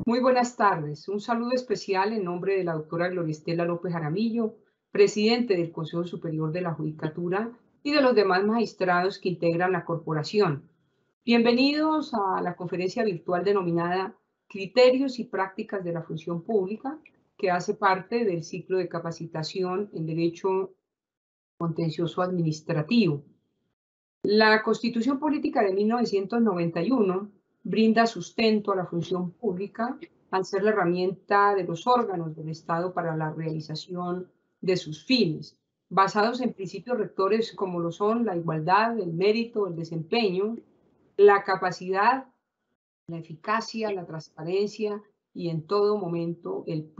Muy buenas tardes. Un saludo especial en nombre de la doctora Gloria Estela López Jaramillo, presidente del Consejo Superior de la Judicatura y de los demás magistrados que integran la corporación. Bienvenidos a la conferencia virtual denominada Criterios y Prácticas de la Función Pública, que hace parte del ciclo de capacitación en Derecho Contencioso Administrativo. La Constitución Política de 1991 brinda sustento a la función pública al ser la herramienta de los órganos del Estado para la realización de sus fines, basados en principios rectores como lo son la igualdad, el mérito, el desempeño, la capacidad, la eficacia, la transparencia y en todo momento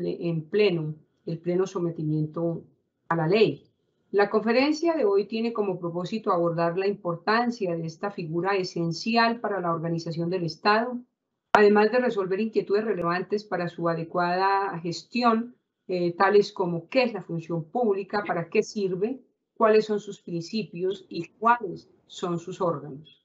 el pleno sometimiento a la ley. La conferencia de hoy tiene como propósito abordar la importancia de esta figura esencial para la organización del Estado, además de resolver inquietudes relevantes para su adecuada gestión, tales como qué es la función pública, para qué sirve, cuáles son sus principios y cuáles son sus órganos.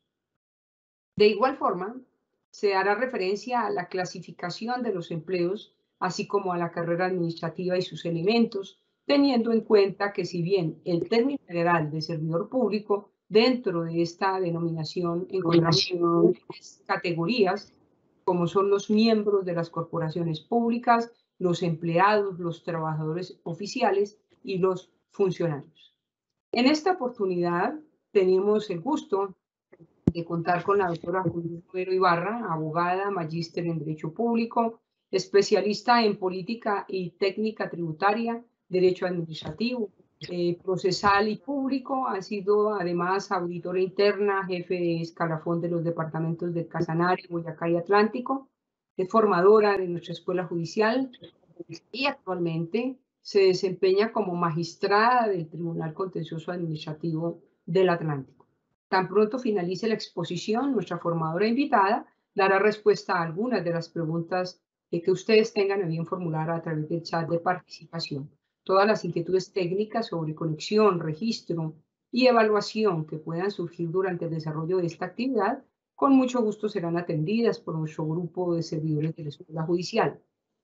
De igual forma, se hará referencia a la clasificación de los empleos, así como a la carrera administrativa y sus elementos, teniendo en cuenta que si bien el término general de servidor público, dentro de esta denominación encontramos tres categorías, como son los miembros de las corporaciones públicas, los empleados, los trabajadores oficiales y los funcionarios. En esta oportunidad tenemos el gusto de contar con la doctora Judith Romero Ibarra, abogada, magíster en Derecho Público, especialista en Política y Técnica Tributaria, Derecho Administrativo, Procesal y Público. Ha sido además auditora interna, jefe de escalafón de los departamentos de Casanare, Boyacá y Atlántico. Es formadora de nuestra Escuela Judicial y actualmente se desempeña como magistrada del Tribunal Contencioso Administrativo del Atlántico. Tan pronto finalice la exposición, nuestra formadora invitada dará respuesta a algunas de las preguntas que ustedes tengan a bien formular a través del chat de participación. Todas las inquietudes técnicas sobre conexión, registro y evaluación que puedan surgir durante el desarrollo de esta actividad, con mucho gusto serán atendidas por nuestro grupo de servidores de la Escuela Judicial.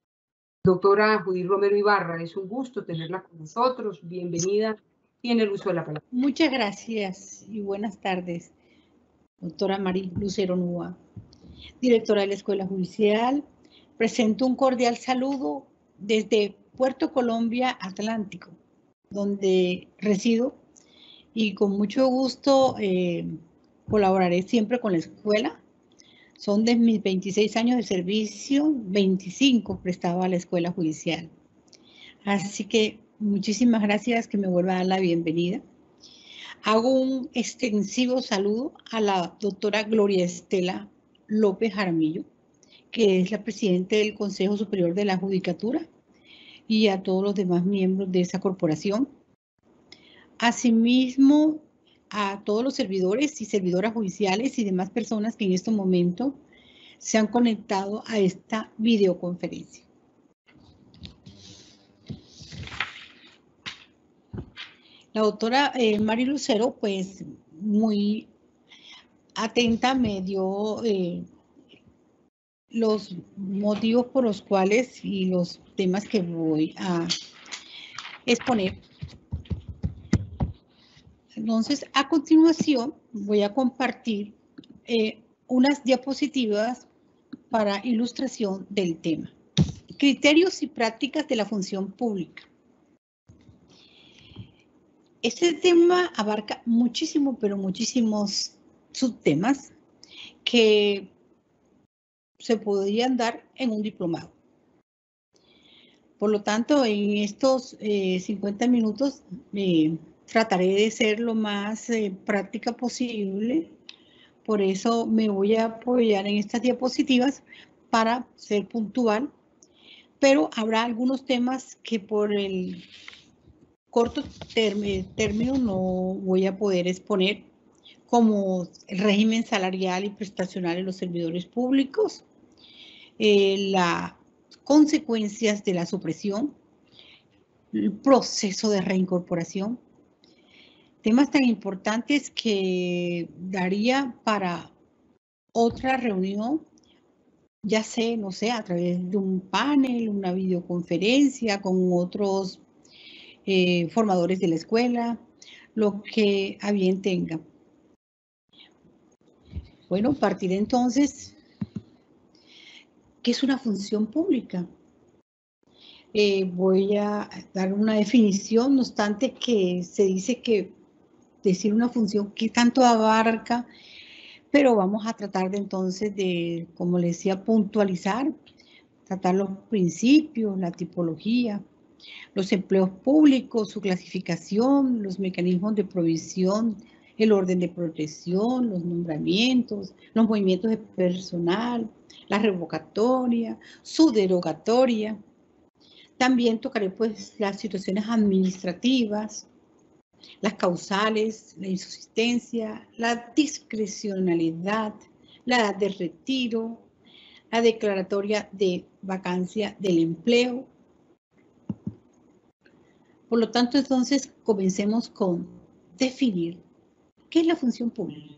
Doctora Judith Romero Ibarra, es un gusto tenerla con nosotros. Bienvenida. Tiene el uso de la palabra. Muchas gracias y buenas tardes, doctora María Lucero Núa, directora de la Escuela Judicial. Presento un cordial saludo desde Puerto Colombia, Atlántico, donde resido, y con mucho gusto colaboraré siempre con la escuela. Son de mis 26 años de servicio, 25 prestaba a la Escuela Judicial. Así que muchísimas gracias que me vuelva a dar la bienvenida. Hago un extensivo saludo a la doctora Gloria Estela López Jaramillo, que es la presidenta del Consejo Superior de la Judicatura, y a todos los demás miembros de esa corporación. Asimismo, a todos los servidores y servidoras judiciales y demás personas que en este momento se han conectado a esta videoconferencia. La doctora María Lucero, pues muy atenta, me dio los motivos por los cuales y los temas que voy a exponer. Entonces, a continuación, voy a compartir unas diapositivas para ilustración del tema. Criterios y prácticas de la función pública. Este tema abarca muchísimo, pero muchísimos subtemas que se podrían dar en un diplomado. Por lo tanto, en estos 50 minutos trataré de ser lo más práctica posible. Por eso me voy a apoyar en estas diapositivas para ser puntual, pero habrá algunos temas que por el corto término no voy a poder exponer, como el régimen salarial y prestacional de los servidores públicos, las consecuencias de la supresión, el proceso de reincorporación, temas tan importantes que daría para otra reunión ya sé, no sé, a través de un panel, una videoconferencia con otros formadores de la escuela, lo que a bien tenga. Bueno, partiré entonces, ¿qué es una función pública? Voy a dar una definición, no obstante que se dice que decir una función que tanto abarca, pero vamos a tratar de entonces de, como les decía, puntualizar, tratar los principios, la tipología, los empleos públicos, su clasificación, los mecanismos de provisión, el orden de protección, los nombramientos, los movimientos de personal, la revocatoria, su derogatoria. También tocaré pues las situaciones administrativas, las causales, la insuficiencia, la discrecionalidad, la edad de retiro, la declaratoria de vacancia del empleo. Por lo tanto, entonces, comencemos con definir qué es la función pública.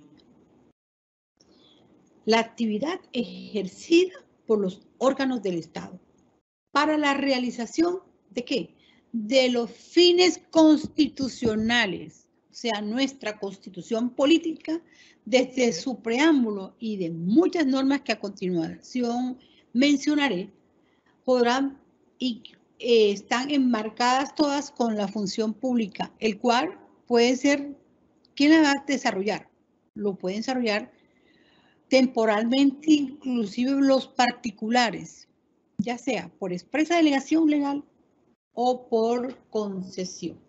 La actividad ejercida por los órganos del Estado para la realización ¿de qué? De los fines constitucionales, o sea, nuestra constitución política, desde su preámbulo y de muchas normas que a continuación mencionaré, podrán y están enmarcadas todas con la función pública, el cual puede ser, ¿quién la va a desarrollar? Lo pueden desarrollar temporalmente, inclusive los particulares, ya sea por expresa delegación legal o por concesión.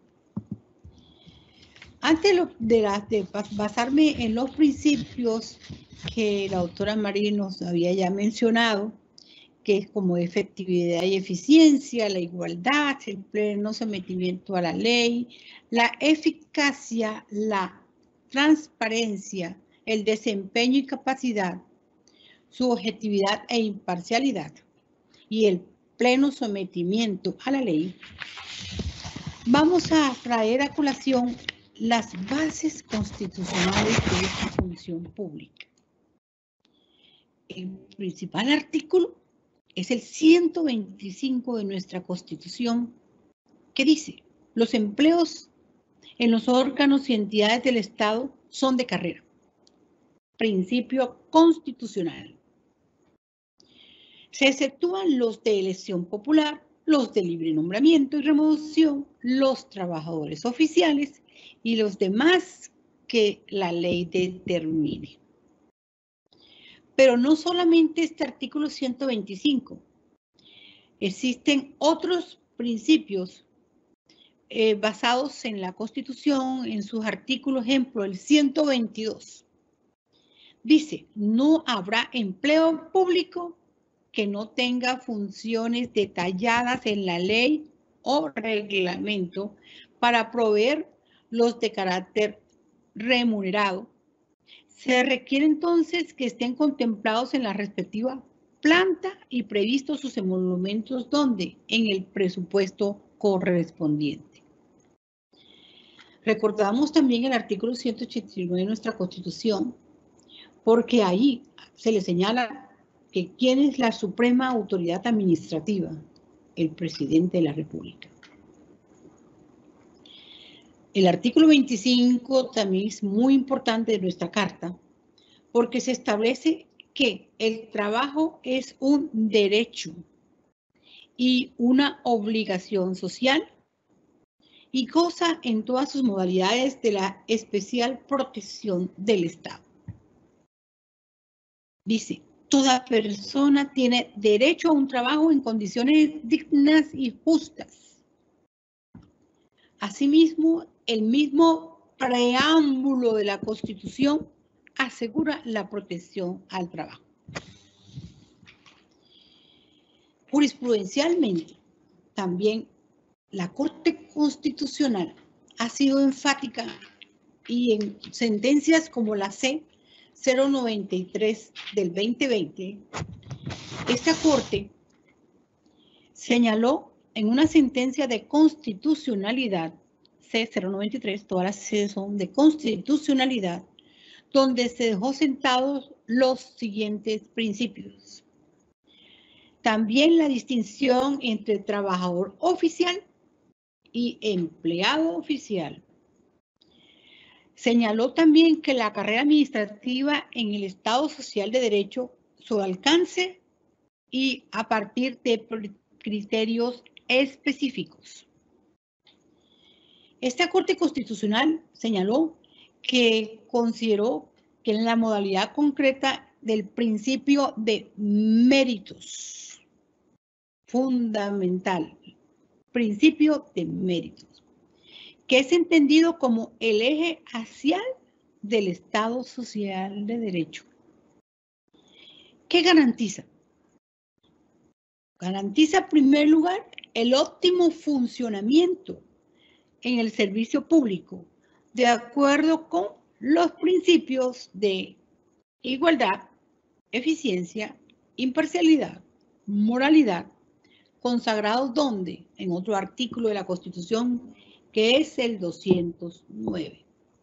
Antes de basarme en los principios que la doctora María nos había ya mencionado, que es como efectividad y eficiencia, la igualdad, el pleno sometimiento a la ley, la eficacia, la transparencia, el desempeño y capacidad, su objetividad e imparcialidad y el pleno sometimiento a la ley, vamos a traer a colación las bases constitucionales de esta función pública. El principal artículo es el 125 de nuestra Constitución, que dice: los empleos en los órganos y entidades del Estado son de carrera. Principio constitucional. Se exceptúan los de elección popular, los de libre nombramiento y remoción, los trabajadores oficiales y los demás que la ley determine. Pero no solamente este artículo 125. Existen otros principios basados en la Constitución, en sus artículos, ejemplo, el 122. Dice, no habrá empleo público que no tenga funciones detalladas en la ley o reglamento para proveer los de carácter remunerado. Se requiere entonces que estén contemplados en la respectiva planta y previstos sus emolumentos donde en el presupuesto correspondiente. Recordamos también el artículo 189 de nuestra Constitución, porque ahí se le señala que quién es la suprema autoridad administrativa, el presidente de la República. El artículo 25 también es muy importante de nuestra Carta, porque se establece que el trabajo es un derecho y una obligación social y goza en todas sus modalidades de la especial protección del Estado. Dice, toda persona tiene derecho a un trabajo en condiciones dignas y justas. Asimismo, el mismo preámbulo de la Constitución asegura la protección al trabajo. Jurisprudencialmente, también la Corte Constitucional ha sido enfática y en sentencias como la C-093 del 2020, esta Corte señaló en una sentencia de constitucionalidad, C-093, todas las C son de constitucionalidad, donde se dejó sentados los siguientes principios. También la distinción entre trabajador oficial y empleado oficial. Señaló también que la carrera administrativa en el Estado Social de Derecho, su alcance y a partir de criterios específicos. Esta Corte Constitucional señaló que consideró que en la modalidad concreta del principio de méritos, fundamental, principio de méritos, que es entendido como el eje axial del Estado Social de Derecho. ¿Qué garantiza? Garantiza, en primer lugar, el óptimo funcionamiento en el servicio público, de acuerdo con los principios de igualdad, eficiencia, imparcialidad, moralidad, consagrados donde, en otro artículo de la Constitución, que es el 209.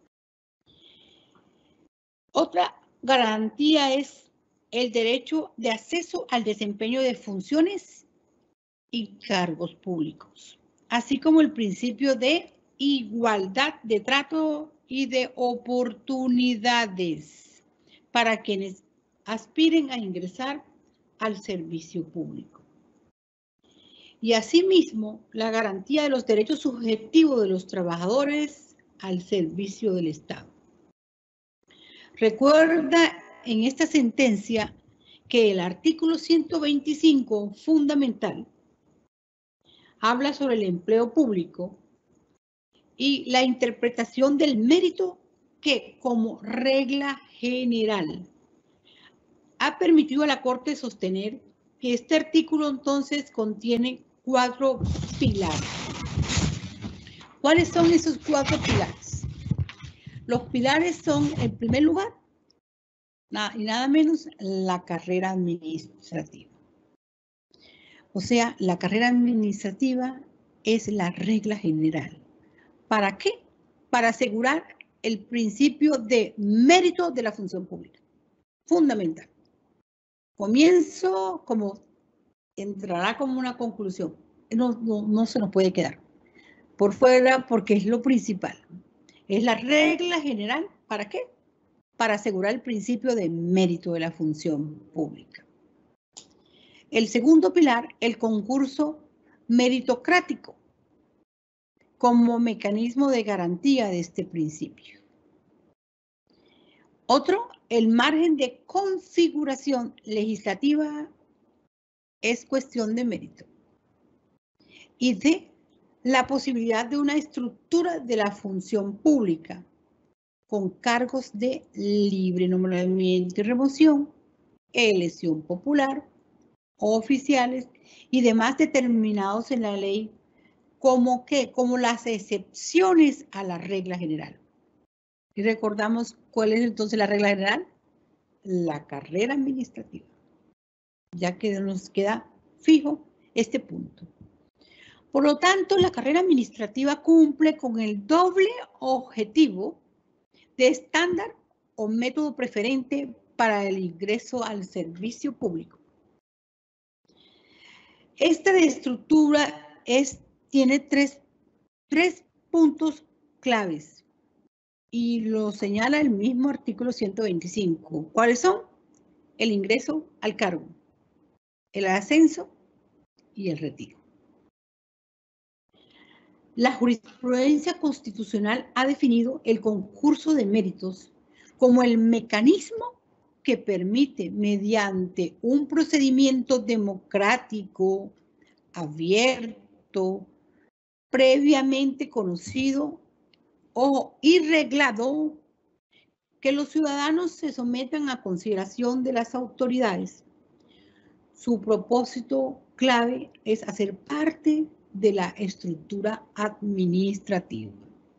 Otra garantía es el derecho de acceso al desempeño de funciones y cargos públicos, así como el principio de igualdad de trato y de oportunidades para quienes aspiren a ingresar al servicio público. Y asimismo, la garantía de los derechos subjetivos de los trabajadores al servicio del Estado. Recuerda en esta sentencia que el artículo 125 fundamental habla sobre el empleo público y la interpretación del mérito que, como regla general, ha permitido a la Corte sostener que este artículo entonces contiene 4 pilares. ¿Cuáles son esos 4 pilares? Los pilares son, en primer lugar, nada y nada menos, la carrera administrativa. O sea, la carrera administrativa es la regla general. ¿Para qué? Para asegurar el principio de mérito de la función pública. Fundamental. Comienzo como entrará como una conclusión. No se nos puede quedar por fuera porque es lo principal. Es la regla general. ¿Para qué? Para asegurar el principio de mérito de la función pública. El segundo pilar, el concurso meritocrático, como mecanismo de garantía de este principio. Otro, el margen de configuración legislativa es cuestión de mérito. Y D, la posibilidad de una estructura de la función pública con cargos de libre nombramiento y remoción, elección popular, oficiales y demás determinados en la ley como las excepciones a la regla general. Y recordamos cuál es entonces la regla general, la carrera administrativa, ya que nos queda fijo este punto. Por lo tanto, la carrera administrativa cumple con el doble objetivo de estándar o método preferente para el ingreso al servicio público. Esta estructura tiene tres puntos claves y lo señala el mismo artículo 125. ¿Cuáles son? El ingreso al cargo, el ascenso y el retiro. La jurisprudencia constitucional ha definido el concurso de méritos como el mecanismo que permite, mediante un procedimiento democrático, abierto, previamente conocido y reglado, que los ciudadanos se sometan a consideración de las autoridades. Su propósito clave es hacer parte de la estructura administrativa.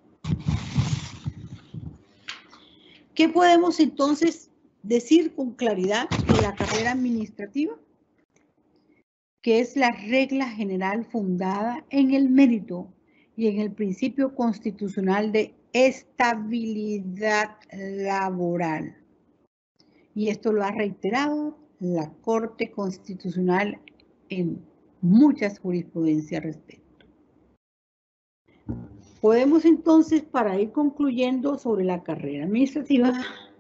¿Qué podemos entonces decir con claridad de la carrera administrativa? Que es la regla general fundada en el mérito y en el principio constitucional de estabilidad laboral. Y esto lo ha reiterado la Corte Constitucional en muchas jurisprudencias al respecto. Podemos entonces, para ir concluyendo sobre la carrera administrativa,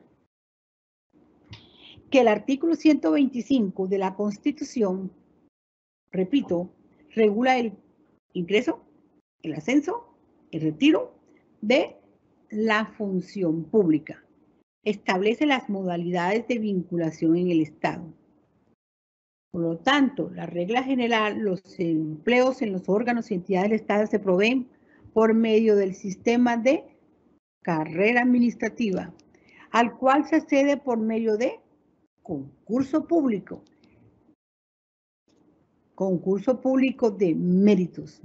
que el artículo 125 de la Constitución, repito, regula el ingreso, el ascenso, el retiro de la función pública. Establece las modalidades de vinculación en el Estado. Por lo tanto, la regla general, los empleos en los órganos y entidades del Estado se proveen por medio del sistema de carrera administrativa, al cual se accede por medio de concurso público de méritos.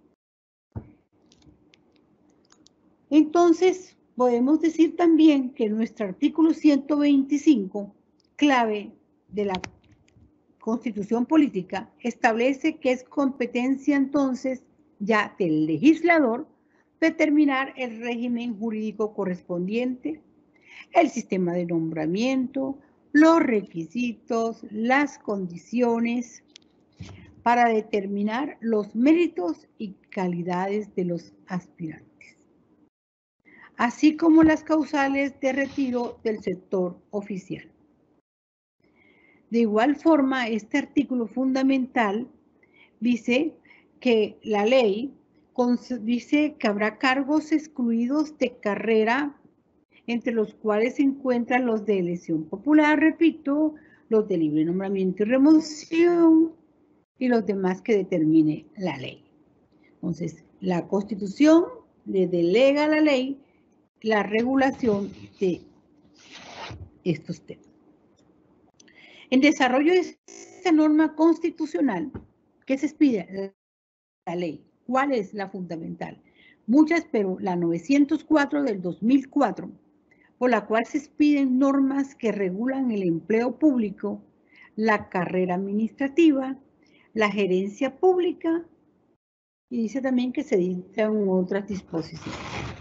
Entonces, podemos decir también que nuestro artículo 125, clave de la Constitución Política, establece que es competencia entonces ya del legislador determinar el régimen jurídico correspondiente, el sistema de nombramiento, los requisitos, las condiciones para determinar los méritos y calidades de los aspirantes, así como las causales de retiro del sector oficial. De igual forma, este artículo fundamental dice que la ley dice que habrá cargos excluidos de carrera, entre los cuales se encuentran los de elección popular, repito, los de libre nombramiento y remoción y los demás que determine la ley. Entonces, la Constitución le delega a la ley la regulación de estos temas. En desarrollo de esta norma constitucional, ¿qué se expide? La ley. ¿Cuál es la fundamental? Muchas, pero la 904 del 2004, por la cual se expiden normas que regulan el empleo público, la carrera administrativa, la gerencia pública, y dice también que se dictan otras disposiciones.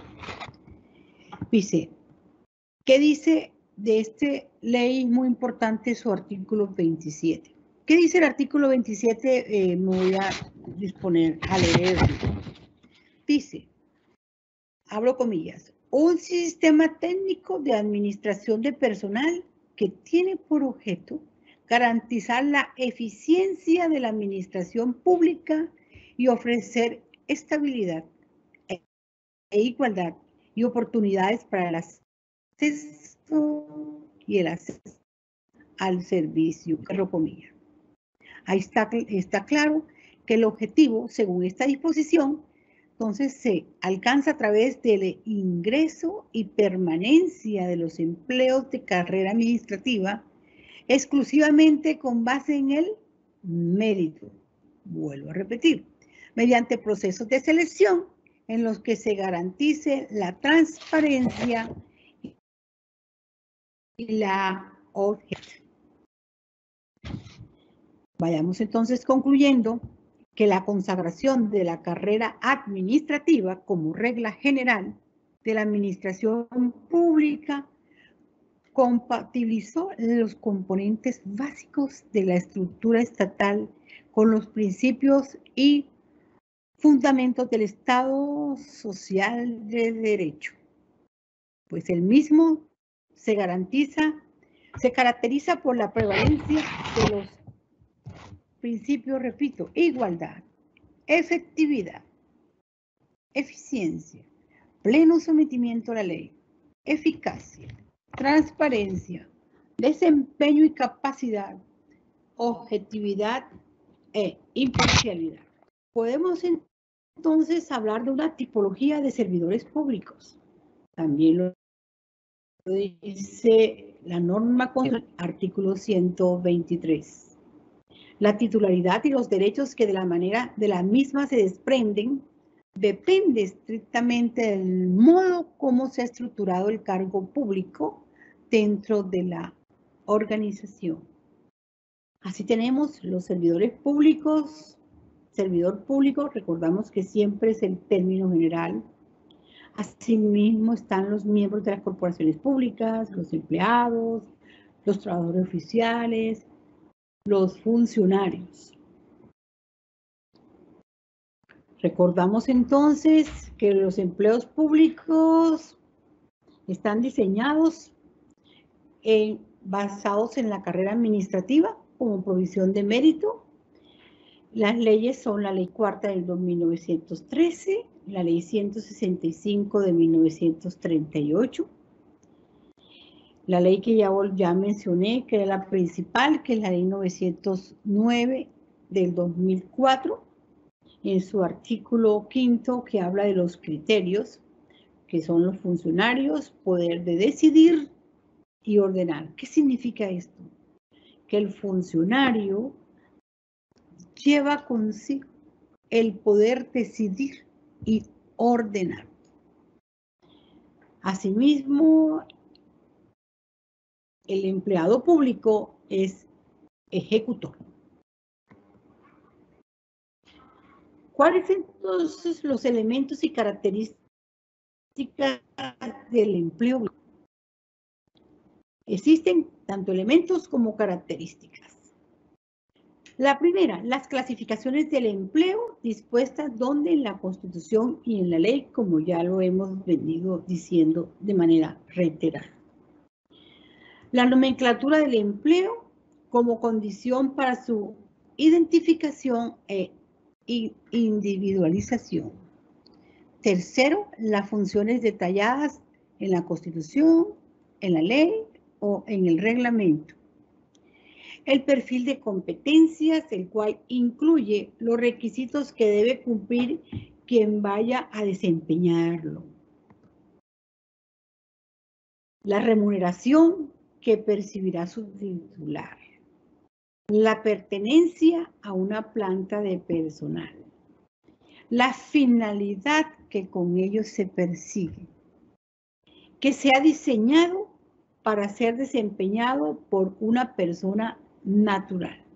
Dice, ¿qué dice de esta ley muy importante su artículo 27? ¿Qué dice el artículo 27? Me voy a disponer a leerlo. Dice, abro comillas, un sistema técnico de administración de personal que tiene por objeto garantizar la eficiencia de la administración pública y ofrecer estabilidad e igualdad y oportunidades para el acceso y el acceso al servicio, cierro comillas. Ahí está claro que el objetivo, según esta disposición, entonces se alcanza a través del ingreso y permanencia de los empleos de carrera administrativa exclusivamente con base en el mérito. Vuelvo a repetir, mediante procesos de selección en los que se garantice la transparencia y la objetividad. Vayamos entonces concluyendo que la consagración de la carrera administrativa como regla general de la administración pública compatibilizó los componentes básicos de la estructura estatal con los principios y fundamentos del Estado social de derecho, pues el mismo se caracteriza por la prevalencia de los principios, repito, igualdad, efectividad, eficiencia, pleno sometimiento a la ley, eficacia, transparencia, desempeño y capacidad, objetividad e imparcialidad. Podemos entonces hablar de una tipología de servidores públicos. También lo dice la norma con artículo 123. La titularidad y los derechos que de la misma se desprenden depende estrictamente del modo como se ha estructurado el cargo público dentro de la organización. Así tenemos los servidores públicos. Servidor público, recordamos que siempre es el término general. Asimismo están los miembros de las corporaciones públicas, los empleados, los trabajadores oficiales, los funcionarios. Recordamos entonces que los empleos públicos están diseñados basados en la carrera administrativa como provisión de mérito. Las leyes son la Ley Cuarta del 1913, la Ley 165 de 1938, la ley que ya mencioné, que es la principal, que es la Ley 909 del 2004, en su artículo 5, que habla de los criterios, que son los funcionarios, poder de decidir y ordenar. ¿Qué significa esto? Que el funcionario lleva consigo el poder decidir y ordenar. Asimismo, el empleado público es ejecutor. ¿Cuáles son entonces los elementos y características del empleo público? Existen tanto elementos como características. La primera, las clasificaciones del empleo dispuestas donde en la Constitución y en la ley, como ya lo hemos venido diciendo de manera reiterada. La nomenclatura del empleo como condición para su identificación e individualización. Tercero, las funciones detalladas en la Constitución, en la ley o en el reglamento. El perfil de competencias, el cual incluye los requisitos que debe cumplir quien vaya a desempeñarlo. La remuneración que percibirá su titular. La pertenencia a una planta de personal. La finalidad que con ello se persigue. Que sea diseñado para ser desempeñado por una persona natural.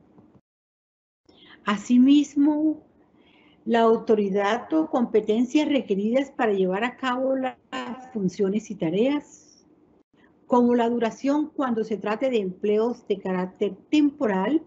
Asimismo, la autoridad o competencias requeridas para llevar a cabo las funciones y tareas, como la duración cuando se trate de empleos de carácter temporal,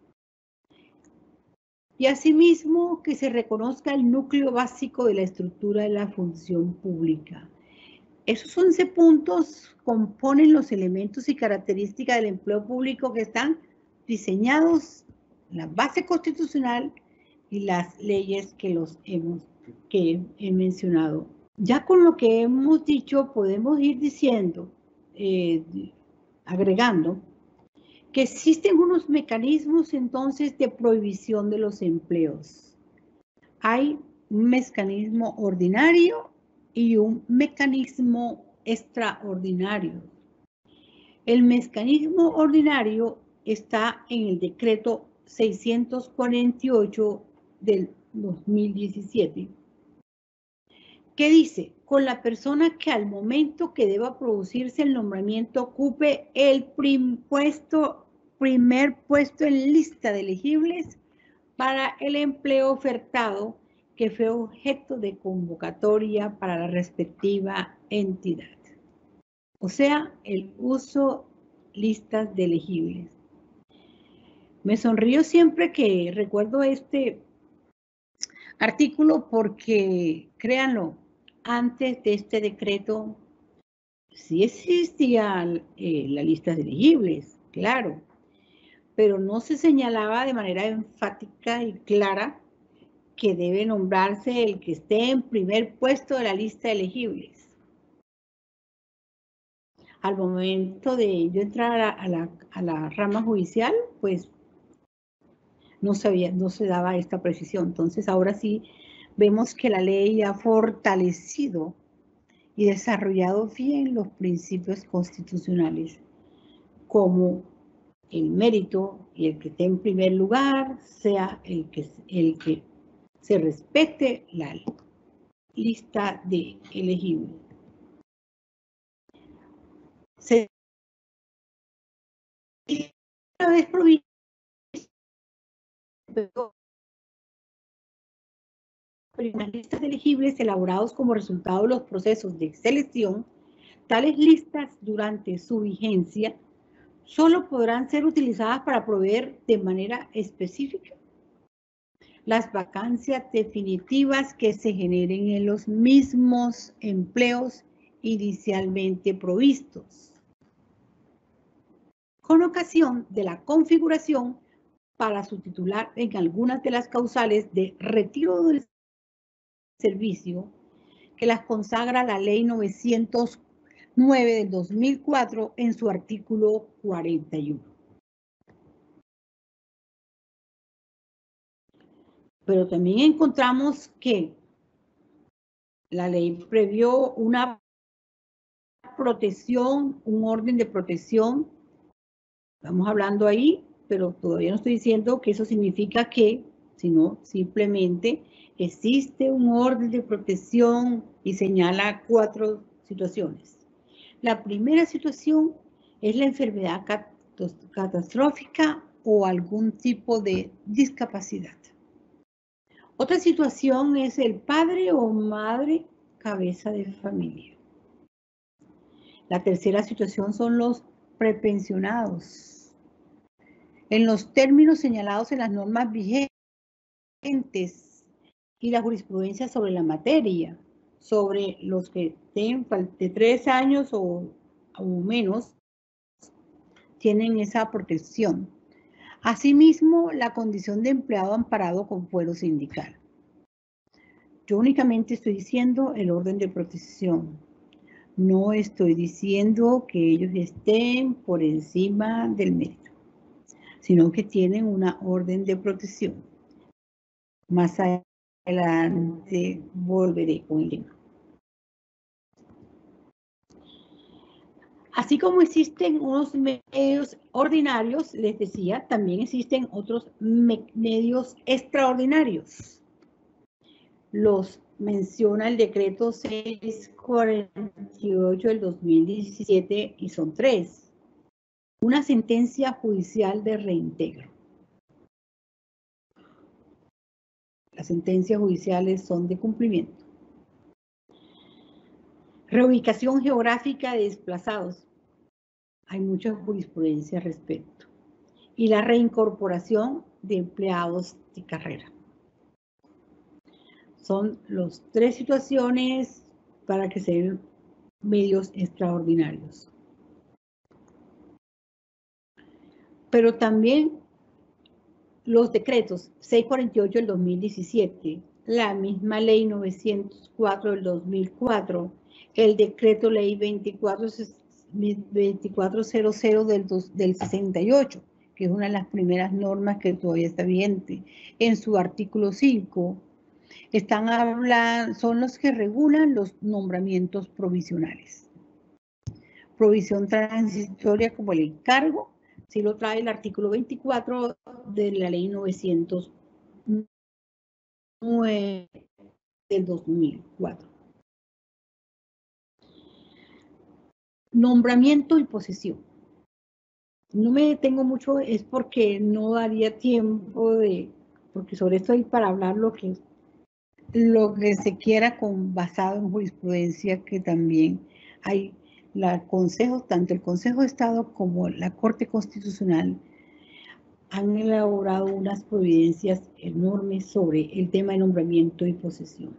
y asimismo que se reconozca el núcleo básico de la estructura de la función pública. Esos 11 puntos componen los elementos y características del empleo público que están diseñados en la base constitucional y las leyes que he mencionado. Ya con lo que hemos dicho, podemos ir diciendo, agregando, que existen unos mecanismos entonces de prohibición de los empleos. Hay un mecanismo ordinario y un mecanismo extraordinario. El mecanismo ordinario está en el decreto 648 del 2017, que dice, con la persona que al momento que deba producirse el nombramiento ocupe el primer puesto en lista de elegibles para el empleo ofertado que fue objeto de convocatoria para la respectiva entidad. O sea, el uso listas de elegibles. Me sonrío siempre que recuerdo este artículo porque, créanlo, antes de este decreto sí existía la lista de elegibles, claro, pero no se señalaba de manera enfática y clara que debe nombrarse el que esté en primer puesto de la lista de elegibles. Al momento de yo entrar a la rama judicial, pues no se daba esta precisión. Entonces ahora sí vemos que la ley ha fortalecido y desarrollado bien los principios constitucionales, como el mérito y el que esté en primer lugar sea el que se respete la lista de elegibles. Una vez provisto las listas de elegibles elaborados como resultado de los procesos de selección, tales listas durante su vigencia solo podrán ser utilizadas para proveer de manera específica las vacancias definitivas que se generen en los mismos empleos inicialmente provistos, con ocasión de la configuración para su titular en algunas de las causales de retiro del servicio que las consagra la Ley 909 del 2004 en su artículo 41. Pero también encontramos que la ley previó una protección, un orden de protección. Estamos hablando ahí, pero todavía no estoy diciendo que eso significa que, sino simplemente existe un orden de protección y señala 4 situaciones. La primera situación es la enfermedad catastrófica o algún tipo de discapacidad. Otra situación es el padre o madre cabeza de familia. La tercera situación son los prepensionados. En los términos señalados en las normas vigentes y la jurisprudencia sobre la materia, sobre los que tienen de 3 años o menos, tienen esa protección. Asimismo, la condición de empleado amparado con fuero sindical. Yo únicamente estoy diciendo el orden de protección. No estoy diciendo que ellos estén por encima del mérito, sino que tienen una orden de protección. Más adelante volveré con el tema. Así como existen unos medios ordinarios, les decía, también existen otros medios extraordinarios. Los menciona el decreto 648 del 2017 y son 3. Una sentencia judicial de reintegro. Las sentencias judiciales son de cumplimiento. Reubicación geográfica de desplazados. Hay mucha jurisprudencia al respecto. Y la reincorporación de empleados de carrera. Son las 3 situaciones para que sean medios extraordinarios. Pero también los decretos 648 del 2017, la misma ley 904 del 2004, el decreto ley 2400 del 68, que es una de las primeras normas que todavía está vigente, en su artículo 5, son los que regulan los nombramientos provisionales. Provisión transitoria como el encargo, si lo trae el artículo 24 de la ley 909 del 2004. Nombramiento y posesión. No me detengo mucho, es porque no daría tiempo porque sobre esto hay para hablar lo que se quiera basado en jurisprudencia, que también hay tanto el Consejo de Estado como la Corte Constitucional han elaborado unas providencias enormes sobre el tema de nombramiento y posesión.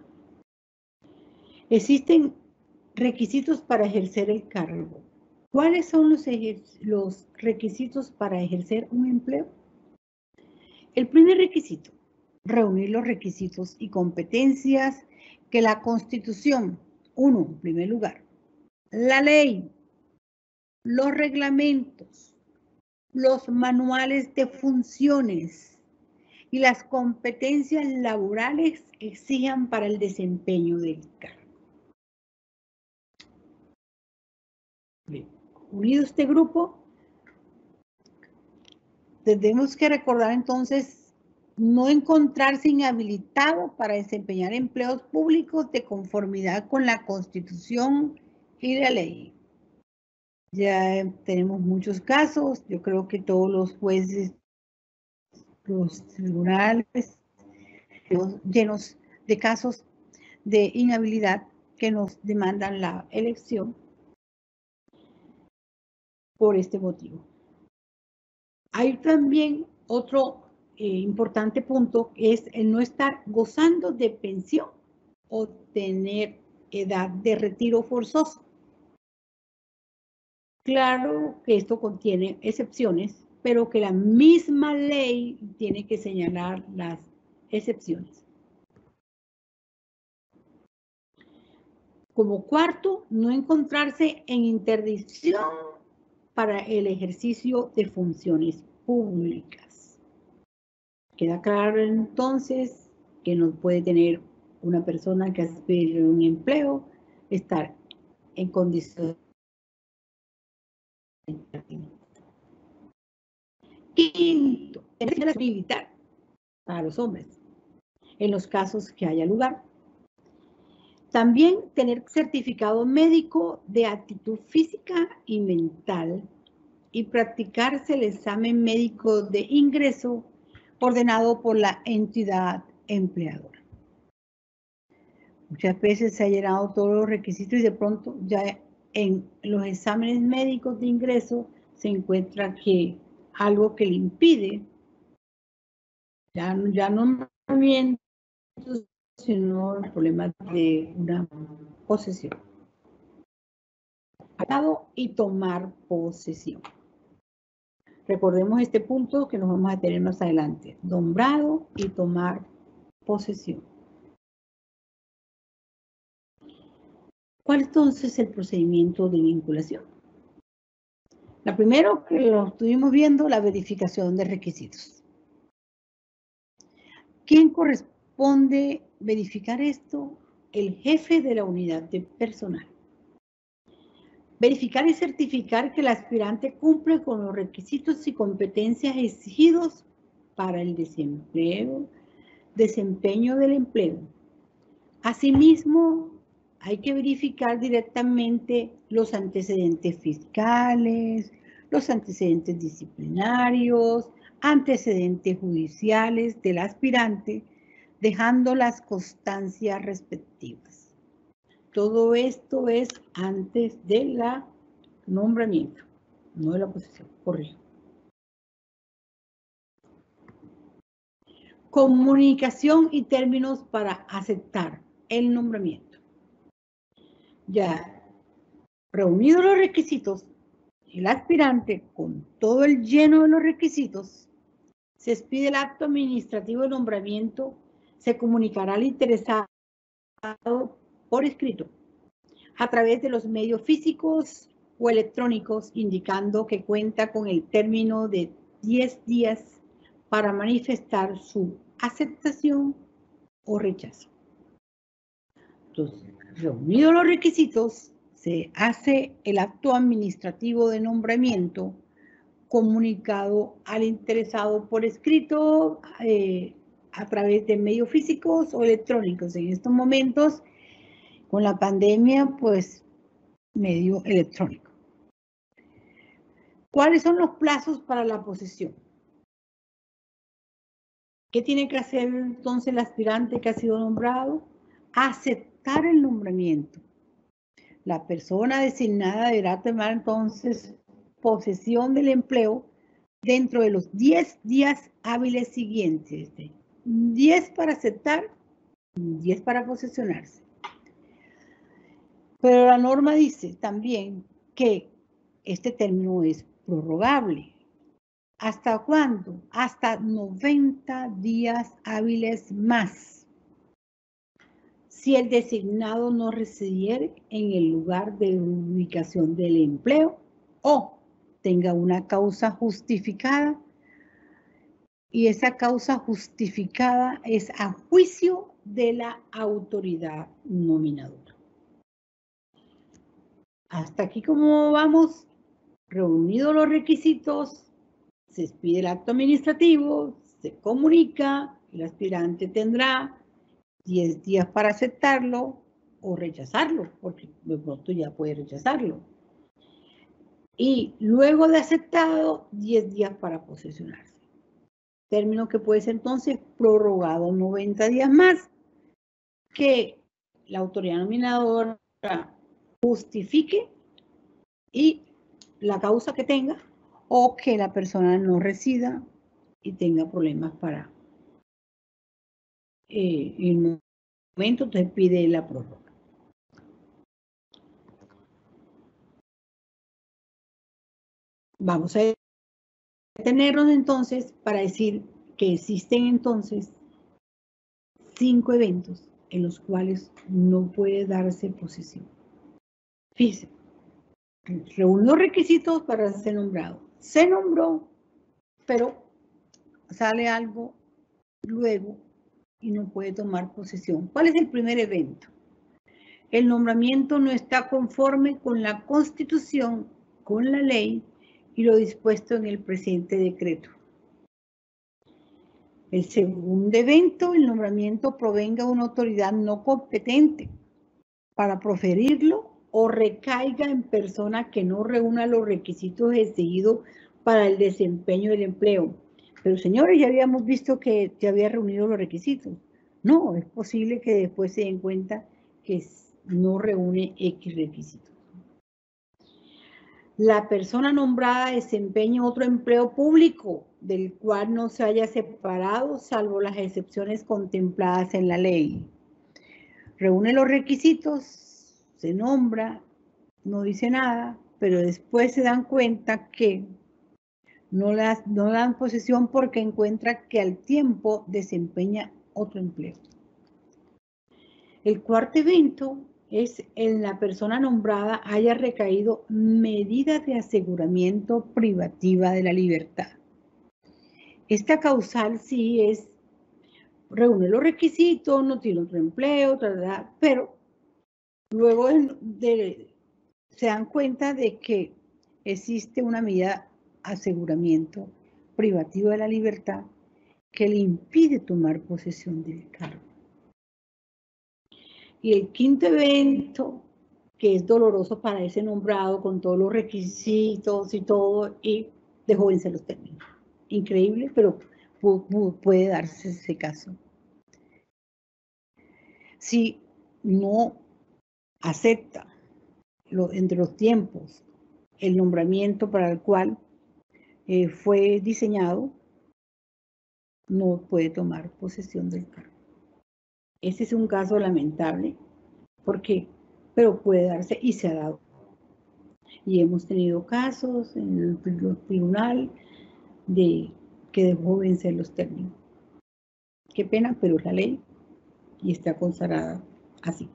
Existen requisitos para ejercer el cargo. ¿Cuáles son los requisitos para ejercer un empleo? El primer requisito, reunir los requisitos y competencias que la Constitución, en primer lugar, la ley, los reglamentos, los manuales de funciones y las competencias laborales exijan para el desempeño del cargo. Bien. Unido este grupo, tenemos que recordar entonces no encontrarse inhabilitado para desempeñar empleos públicos de conformidad con la Constitución y la ley. Ya tenemos muchos casos, yo creo que todos los jueces, los tribunales, llenos de casos de inhabilidad que nos demandan la elección por este motivo. Hay también otro importante punto es el no estar gozando de pensión o tener edad de retiro forzoso. Claro que esto contiene excepciones, pero que la misma ley tiene que señalar las excepciones. Como cuarto, no encontrarse en interdicción para el ejercicio de funciones públicas. Queda claro entonces que no puede tener una persona que aspire a un empleo, estar en condiciones. Quinto, tener militar para los hombres, en los casos que haya lugar. También tener certificado médico de aptitud física y mental y practicarse el examen médico de ingreso ordenado por la entidad empleadora. Muchas veces se han llenado todos los requisitos y de pronto ya en los exámenes médicos de ingreso se encuentra que algo que le impide ya no nombramientos, sino el problema de una posesión. Y tomar posesión. Recordemos este punto que nos vamos a tener más adelante. Nombrado y tomar posesión. ¿Cuál entonces es el procedimiento de vinculación? La primero que lo estuvimos viendo, la verificación de requisitos. ¿Quién corresponde verificar esto? El jefe de la unidad de personal. Verificar y certificar que el aspirante cumple con los requisitos y competencias exigidos para el desempeño del empleo. Asimismo, hay que verificar directamente los antecedentes fiscales, los antecedentes disciplinarios, antecedentes judiciales del aspirante, dejando las constancias respectivas. Todo esto es antes del nombramiento, no de la posesión, corrijo. Comunicación y términos para aceptar el nombramiento. Ya reunidos los requisitos, el aspirante, con todo el lleno de los requisitos, se expide el acto administrativo de nombramiento, se comunicará al interesado por escrito, a través de los medios físicos o electrónicos, indicando que cuenta con el término de 10 días para manifestar su aceptación o rechazo. Entonces, reunidos los requisitos, se hace el acto administrativo de nombramiento comunicado al interesado por escrito a través de medios físicos o electrónicos. En estos momentos, con la pandemia, pues, medio electrónico. ¿Cuáles son los plazos para la posesión? ¿Qué tiene que hacer entonces el aspirante que ha sido nombrado? Aceptar el nombramiento. La persona designada deberá tomar entonces posesión del empleo dentro de los 10 días hábiles siguientes. 10 para aceptar, 10 para posesionarse. Pero la norma dice también que este término es prorrogable. ¿Hasta cuándo? Hasta 90 días hábiles más. Si el designado no residiere en el lugar de ubicación del empleo o tenga una causa justificada, y esa causa justificada es a juicio de la autoridad nominadora. Hasta aquí, ¿cómo vamos? Reunidos los requisitos, se expide el acto administrativo, se comunica, el aspirante tendrá 10 días para aceptarlo o rechazarlo, porque de pronto ya puede rechazarlo. Y luego de aceptado, 10 días para posesionarse. Término que puede ser entonces prorrogado 90 días más, que la autoridad nominadora justifique y la causa que tenga, o que la persona no resida y tenga problemas para el momento, entonces pide la prórroga. Vamos a detenernos entonces para decir que existen entonces 5 eventos en los cuales no puede darse posesión. Fíjense, reúne los requisitos para ser nombrado. Se nombró, pero sale algo luego y no puede tomar posesión. ¿Cuál es el primer evento? El nombramiento no está conforme con la Constitución, con la ley y lo dispuesto en el presente decreto. El segundo evento, el nombramiento provenga de una autoridad no competente para proferirlo o recaiga en persona que no reúna los requisitos exigidos para el desempeño del empleo. Pero señores, ya habíamos visto que se había reunido los requisitos. No, es posible que después se den cuenta que no reúne X requisitos. La persona nombrada desempeña otro empleo público del cual no se haya separado, salvo las excepciones contempladas en la ley. Reúne los requisitos, se nombra, no dice nada, pero después se dan cuenta que no dan posesión porque encuentra que al tiempo desempeña otro empleo. El cuarto evento es en la persona nombrada haya recaído medidas de aseguramiento privativa de la libertad. Esta causal sí es, reúne los requisitos, no tiene otro empleo, pero luego se dan cuenta de que existe una medida de aseguramiento privativo de la libertad que le impide tomar posesión del cargo. Y el quinto evento, que es doloroso para ese nombrado con todos los requisitos y todo, y dejó vencer los términos. Increíble, pero puede darse ese caso. Si no acepta entre los tiempos el nombramiento para el cual fue diseñado, no puede tomar posesión del cargo. Ese es un caso lamentable, pero puede darse y se ha dado. Y hemos tenido casos en el tribunal de que dejó vencer los términos. Qué pena, pero es la ley y está consagrada así.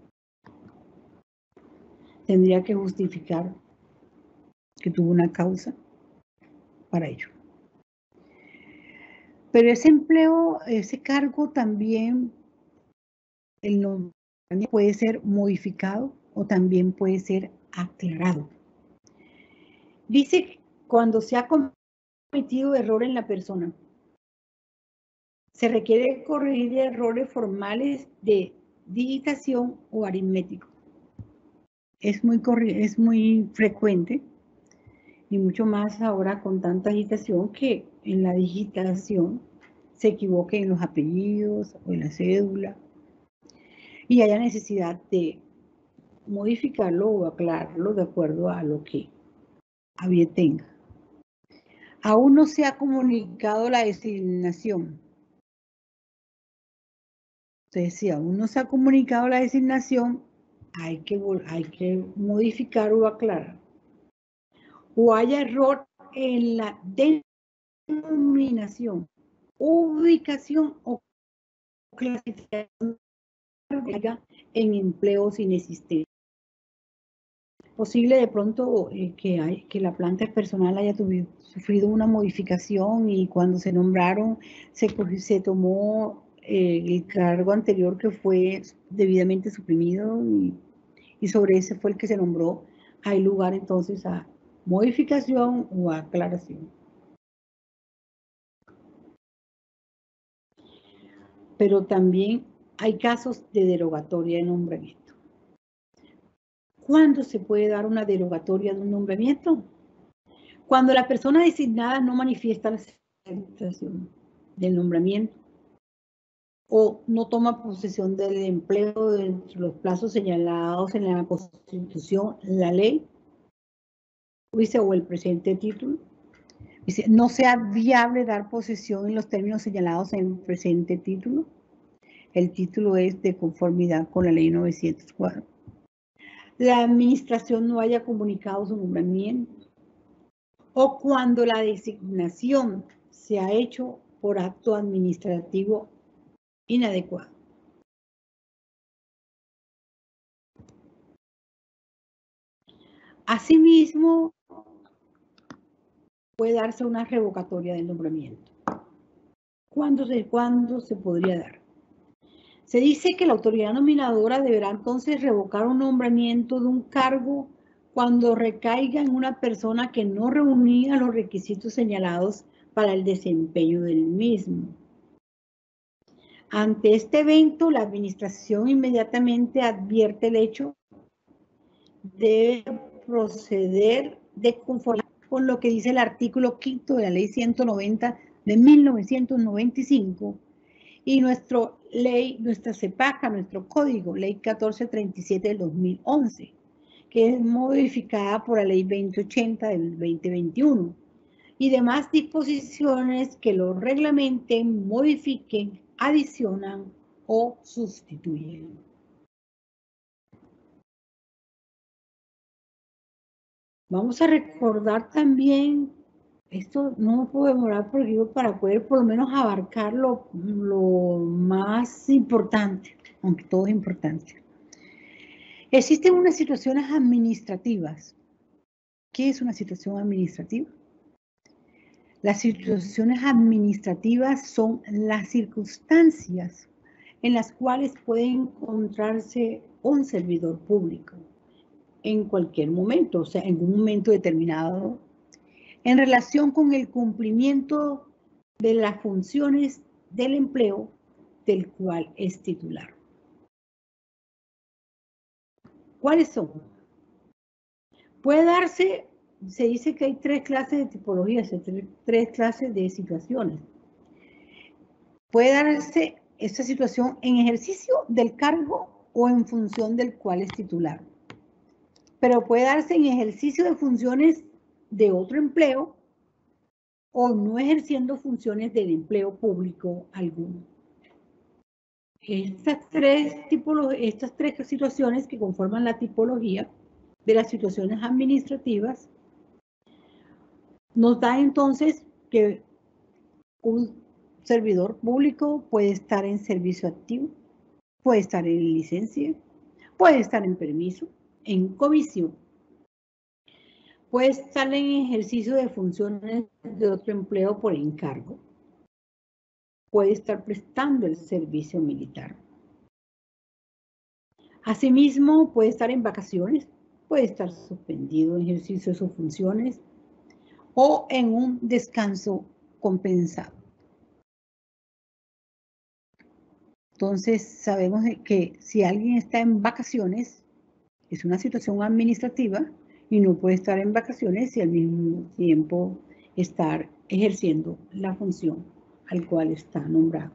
Tendría que justificar que tuvo una causa para ello. Pero ese empleo, ese cargo también, el nombramiento puede ser modificado o también puede ser aclarado. Dice, cuando se ha cometido error en la persona, se requiere corregir errores formales de digitación o aritmético. Es muy frecuente y mucho más ahora con tanta agitación que en la digitación se equivoque en los apellidos o en la cédula y haya necesidad de modificarlo o aclararlo de acuerdo a lo que a bien tenga. Aún no se ha comunicado la designación. Entonces, si aún no se ha comunicado la designación, hay que modificar o aclarar. O haya error en la denominación, ubicación o clasificación en empleos inexistentes. Posible de pronto que la planta personal haya sufrido una modificación y cuando se nombraron se tomó el cargo anterior que fue debidamente suprimido y sobre ese fue el que se nombró. Hay lugar entonces a modificación o aclaración. Pero también hay casos de derogatoria de nombramiento. ¿Cuándo se puede dar una derogatoria de un nombramiento? Cuando la persona designada no manifiesta la aceptación del nombramiento o no toma posesión del empleo dentro de los plazos señalados en la Constitución, la ley, o el presente título, Dice, no sea viable dar posesión en los términos señalados en el presente título. El título es de conformidad con la ley 904. La administración no haya comunicado su nombramiento. O cuando la designación se ha hecho por acto administrativo inadecuado. Asimismo, puede darse una revocatoria del nombramiento. ¿Cuándo se podría dar? Se dice que la autoridad nominadora deberá entonces revocar un nombramiento de un cargo cuando recaiga en una persona que no reunía los requisitos señalados para el desempeño del mismo. Ante este evento, la administración inmediatamente advierte el hecho, debe proceder de conformidad con lo que dice el artículo 5 de la ley 190 de 1995 y nuestra CEPACA, nuestro código, ley 1437 del 2011, que es modificada por la ley 2080 del 2021, y demás disposiciones que lo reglamenten, modifiquen, adicionan o sustituyen. Vamos a recordar también, esto no me puedo demorar porque digo para poder por lo menos abarcar lo más importante, aunque todo es importante. Existen unas situaciones administrativas. ¿Qué es una situación administrativa? Las situaciones administrativas son las circunstancias en las cuales puede encontrarse un servidor público en cualquier momento, o sea, en un momento determinado, en relación con el cumplimiento de las funciones del empleo del cual es titular. ¿Cuáles son? Puede darse, se dice que hay 3 clases de tipologías, 3 clases de situaciones. Puede darse esta situación en ejercicio del cargo o en función del cual es titular. Pero puede darse en ejercicio de funciones de otro empleo o no ejerciendo funciones del empleo público alguno. Estas tres situaciones que conforman la tipología de las situaciones administrativas nos da entonces que un servidor público puede estar en servicio activo, puede estar en licencia, puede estar en permiso, en comisión, puede estar en ejercicio de funciones de otro empleo por encargo, puede estar prestando el servicio militar. Asimismo, puede estar en vacaciones, puede estar suspendido en ejercicio de sus funciones o en un descanso compensado. Entonces, sabemos que si alguien está en vacaciones, es una situación administrativa y no puede estar en vacaciones y al mismo tiempo estar ejerciendo la función al cual está nombrado.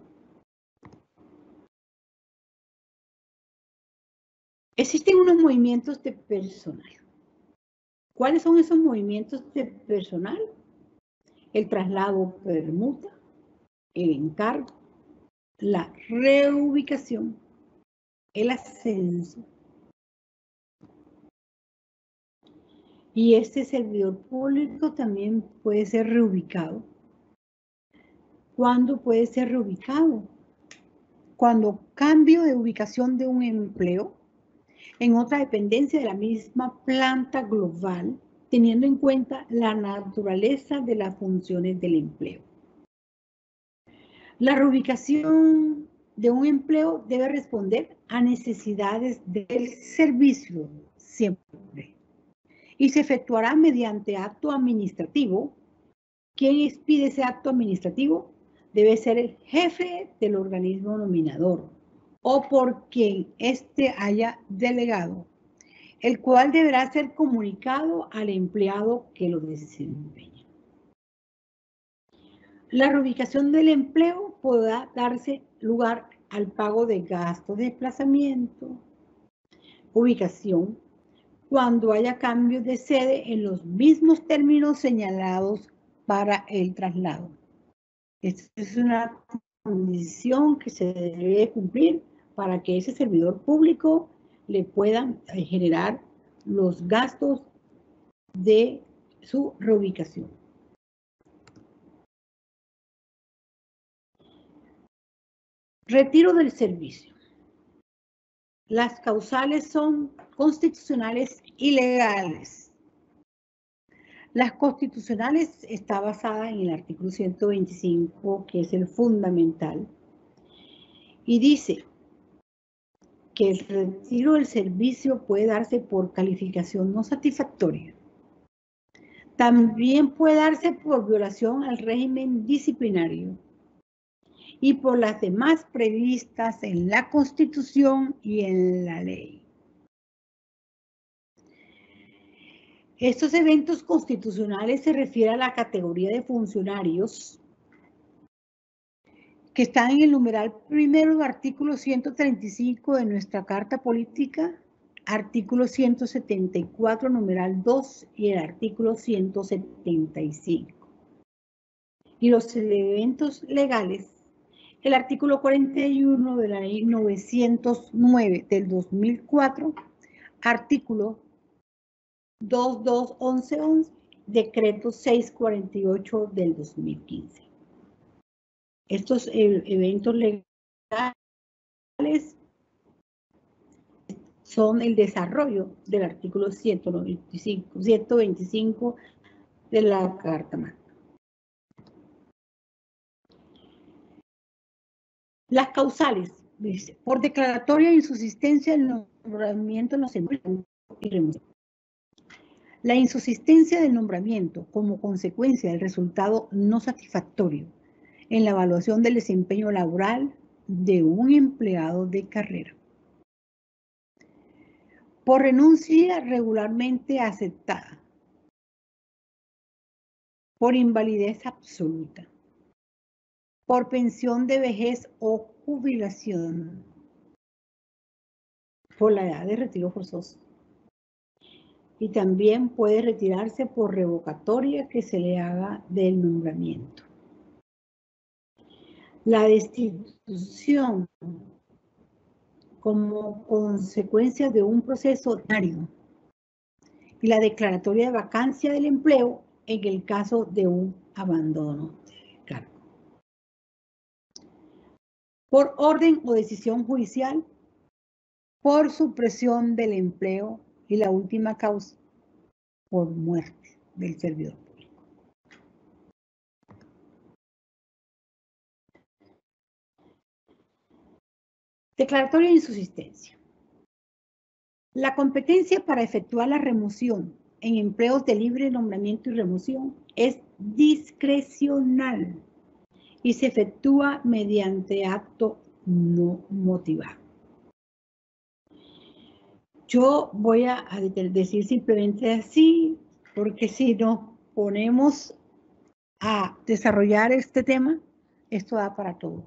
Existen unos movimientos de personal. ¿Cuáles son esos movimientos de personal? El traslado permuta, el encargo, la reubicación, el ascenso. Y este servidor público también puede ser reubicado. ¿Cuándo puede ser reubicado? Cuando cambio de ubicación de un empleo en otra dependencia de la misma planta global, teniendo en cuenta la naturaleza de las funciones del empleo. La reubicación de un empleo debe responder a necesidades del servicio siempre y se efectuará mediante acto administrativo. ¿Quién expide ese acto administrativo? Debe ser el jefe del organismo nominador o por quien éste haya delegado, el cual deberá ser comunicado al empleado que lo desempeña. La reubicación del empleo podrá darse lugar al pago de gastos de desplazamiento, ubicación, cuando haya cambios de sede en los mismos términos señalados para el traslado. Esta es una condición que se debe cumplir para que ese servidor público le puedan generar los gastos de su reubicación. Retiro del servicio. Las causales son constitucionales y legales. Las constitucionales está basada en el artículo 125, que es el fundamental, y dice que el retiro del servicio puede darse por calificación no satisfactoria. También puede darse por violación al régimen disciplinario y por las demás previstas en la Constitución y en la ley. Estos eventos constitucionales se refieren a la categoría de funcionarios que están en el numeral primero del artículo 135 de nuestra Carta Política, artículo 174, numeral 2 y el artículo 175. Y los eventos legales, el artículo 41 de la ley 909 del 2004, artículo 221111, decreto 648 del 2015. Estos eventos legales son el desarrollo del artículo 125 de la Carta Magna. Las causales, dice, por declaratoria de insusistencia del nombramiento en los empleos y remoción. La insusistencia del nombramiento como consecuencia del resultado no satisfactorio en la evaluación del desempeño laboral de un empleado de carrera. Por renuncia regularmente aceptada. Por invalidez absoluta. Por pensión de vejez o jubilación. Por la edad de retiro forzoso. Y también puede retirarse por revocatoria que se le haga del nombramiento. La destitución como consecuencia de un proceso ordinario y la declaratoria de vacancia del empleo en el caso de un abandono de cargo. Por orden o decisión judicial, por supresión del empleo y la última causa, por muerte del servidor público. Declaratoria de insusistencia. La competencia para efectuar la remoción en empleos de libre nombramiento y remoción es discrecional y se efectúa mediante acto no motivado. Yo voy a decir simplemente así, porque si nos ponemos a desarrollar este tema, esto da para todo.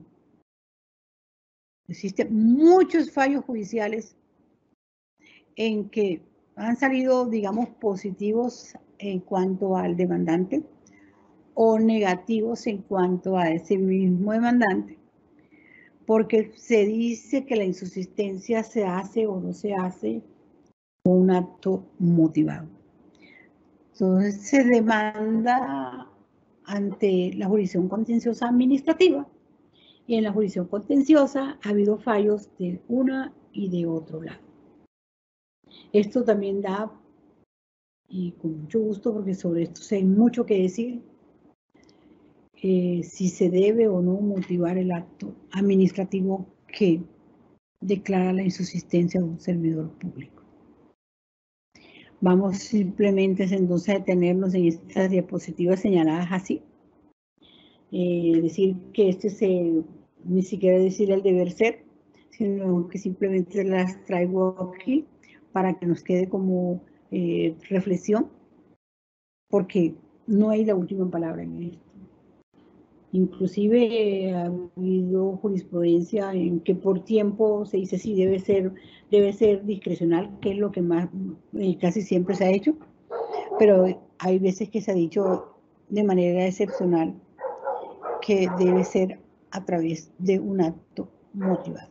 Existen muchos fallos judiciales en que han salido, digamos, positivos en cuanto al demandante o negativos en cuanto a ese mismo demandante, porque se dice que la insusistencia se hace o no se hace con un acto motivado. Entonces se demanda ante la jurisdicción contenciosa administrativa y en la jurisdicción contenciosa ha habido fallos de una y de otro lado. Esto también da, y con mucho gusto, porque sobre esto hay mucho que decir, si se debe o no motivar el acto administrativo que declara la insusistencia de un servidor público. Vamos simplemente entonces a detenernos en estas diapositivas señaladas así. Decir que ni siquiera decir el deber ser, sino que simplemente las traigo aquí para que nos quede como reflexión, porque no hay la última palabra en esto. Inclusive ha habido jurisprudencia en que por tiempo se dice sí, debe ser discrecional, que es lo que más casi siempre se ha hecho, pero hay veces que se ha dicho de manera excepcional que debe ser a través de un acto motivado.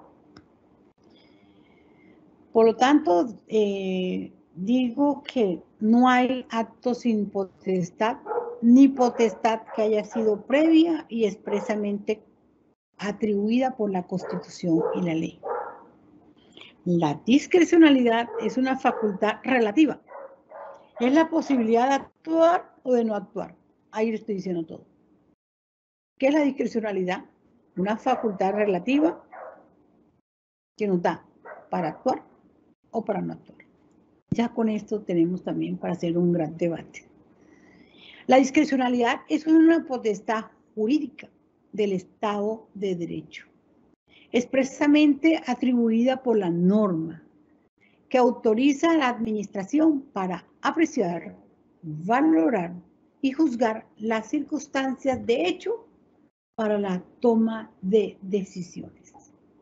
Por lo tanto, digo que no hay acto sin potestad, ni potestad que haya sido previa y expresamente atribuida por la Constitución y la ley. La discrecionalidad es una facultad relativa. Es la posibilidad de actuar o de no actuar. Ahí le estoy diciendo todo. ¿Qué es la discrecionalidad? Una facultad relativa que nos da para actuar o para no actuar. Ya con esto tenemos también para hacer un gran debate. La discrecionalidad es una potestad jurídica del Estado de Derecho, expresamente atribuida por la norma, que autoriza a la administración para apreciar, valorar y juzgar las circunstancias de hecho para la toma de decisiones.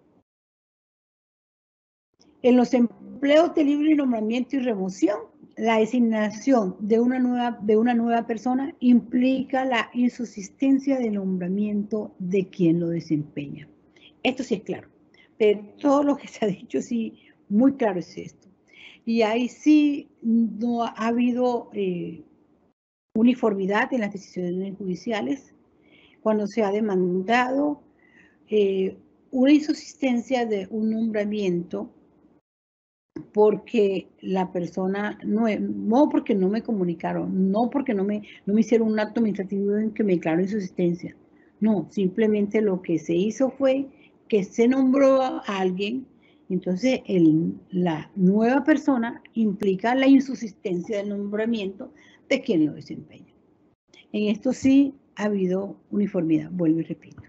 En los empleos de libre nombramiento y remoción, la designación de una nueva persona implica la insubsistencia de nombramiento de quien lo desempeña. Esto sí es claro, pero todo lo que se ha dicho sí, muy claro es esto. Y ahí sí no ha habido uniformidad en las decisiones judiciales cuando se ha demandado una insubsistencia de un nombramiento porque la persona, no porque no me comunicaron, no porque no me hicieron un acto administrativo en que me declaró insusistencia. No, simplemente lo que se hizo fue que se nombró a alguien, entonces la nueva persona implica la insusistencia del nombramiento de quien lo desempeña. En esto sí ha habido uniformidad, vuelvo y repito.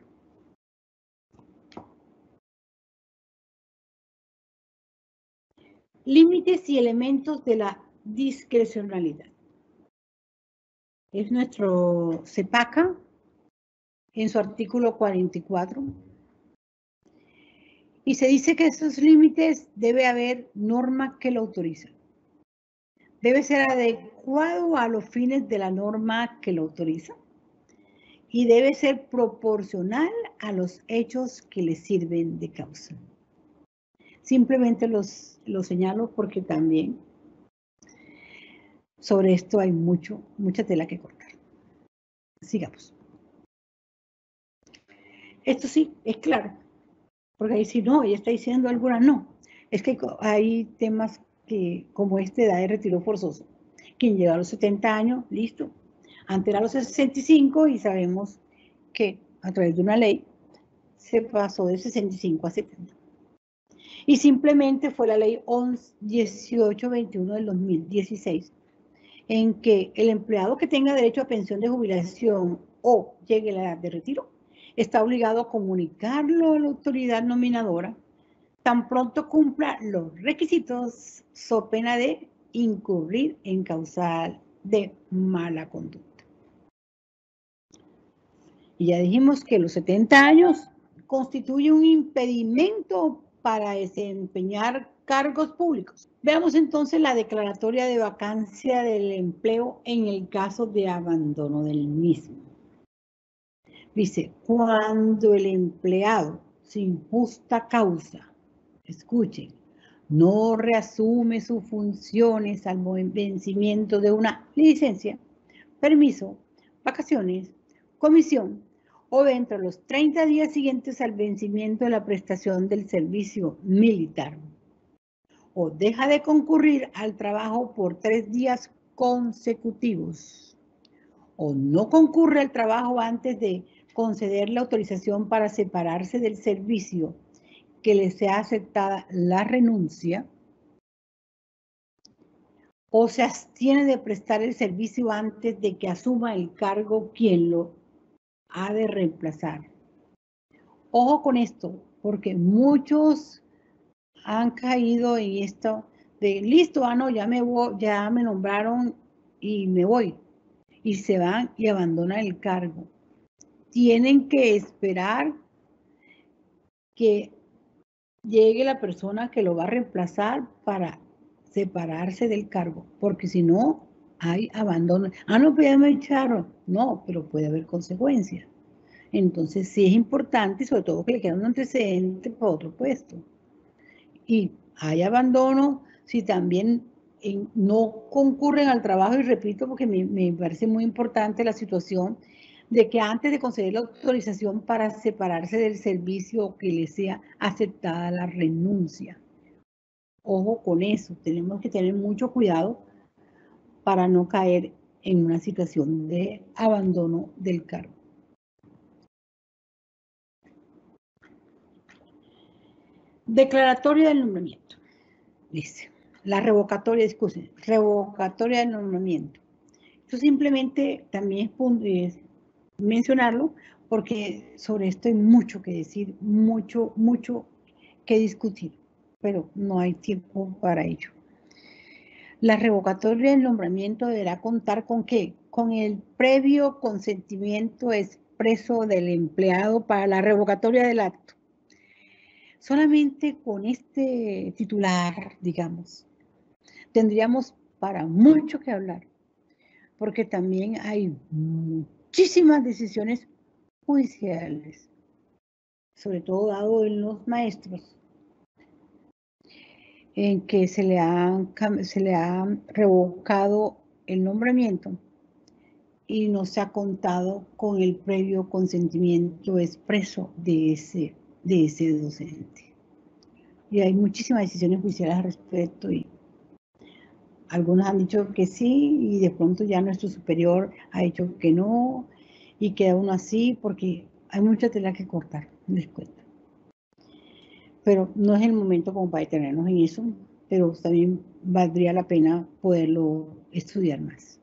Límites y elementos de la discrecionalidad. Es nuestro CEPACA en su artículo 44. Y se dice que esos límites debe haber norma que lo autoriza. Debe ser adecuado a los fines de la norma que lo autoriza. Y debe ser proporcional a los hechos que le sirven de causa. Simplemente los señalo porque también sobre esto hay mucha tela que cortar. Sigamos. Esto sí, es claro. Porque ahí sí, no, ella está diciendo alguna, no. Es que hay temas que, como este, edad de retiro forzoso. Quien llega a los 70 años, listo. Antes era a los 65 y sabemos que a través de una ley se pasó de 65 a 70. Y simplemente fue la ley 1821 del 2016, en que el empleado que tenga derecho a pensión de jubilación o llegue a la edad de retiro, está obligado a comunicarlo a la autoridad nominadora tan pronto cumpla los requisitos, so pena de incurrir en causal de mala conducta. Y ya dijimos que los 70 años constituye un impedimento para desempeñar cargos públicos. Veamos entonces la declaratoria de vacancia del empleo en el caso de abandono del mismo. Dice, cuando el empleado sin justa causa, escuchen, no reasume sus funciones al vencimiento de una licencia, permiso, vacaciones, comisión o dentro de los 30 días siguientes al vencimiento de la prestación del servicio militar, o deja de concurrir al trabajo por 3 días consecutivos, o no concurre al trabajo antes de conceder la autorización para separarse del servicio que le sea aceptada la renuncia, o se abstiene de prestar el servicio antes de que asuma el cargo quien lo ha de reemplazar. Ojo con esto, porque muchos han caído en esto de listo, no, ya me nombraron y me voy. Y se van y abandonan el cargo. Tienen que esperar que llegue la persona que lo va a reemplazar para separarse del cargo, porque si no, hay abandono. No, pues ya me echaron. No, pero puede haber consecuencias. Entonces sí es importante, sobre todo que le queda un antecedente para otro puesto. Y hay abandono si también no concurren al trabajo, y repito porque me parece muy importante la situación de que antes de conceder la autorización para separarse del servicio, que le sea aceptada la renuncia. Ojo con eso, tenemos que tener mucho cuidado para no caer en una situación de abandono del cargo. Declaratoria del nombramiento. Dice, la revocatoria, discusión, revocatoria del nombramiento. Esto simplemente también es mencionarlo porque sobre esto hay mucho que decir, mucho que discutir, pero no hay tiempo para ello. La revocatoria del nombramiento deberá contar con ¿qué? Con el previo consentimiento expreso del empleado para la revocatoria del acto. Solamente con este titular, digamos, tendríamos para mucho que hablar, porque también hay muchísimas decisiones judiciales, sobre todo dado en los maestros, en que se le ha revocado el nombramiento y no se ha contado con el previo consentimiento expreso de ese docente. Y hay muchísimas decisiones judiciales al respecto, y algunos han dicho que sí, y de pronto ya nuestro superior ha dicho que no, y queda uno así porque hay mucha tela que cortar, les cuento. Pero no es el momento como para detenernos en eso, pero también valdría la pena poderlo estudiar más.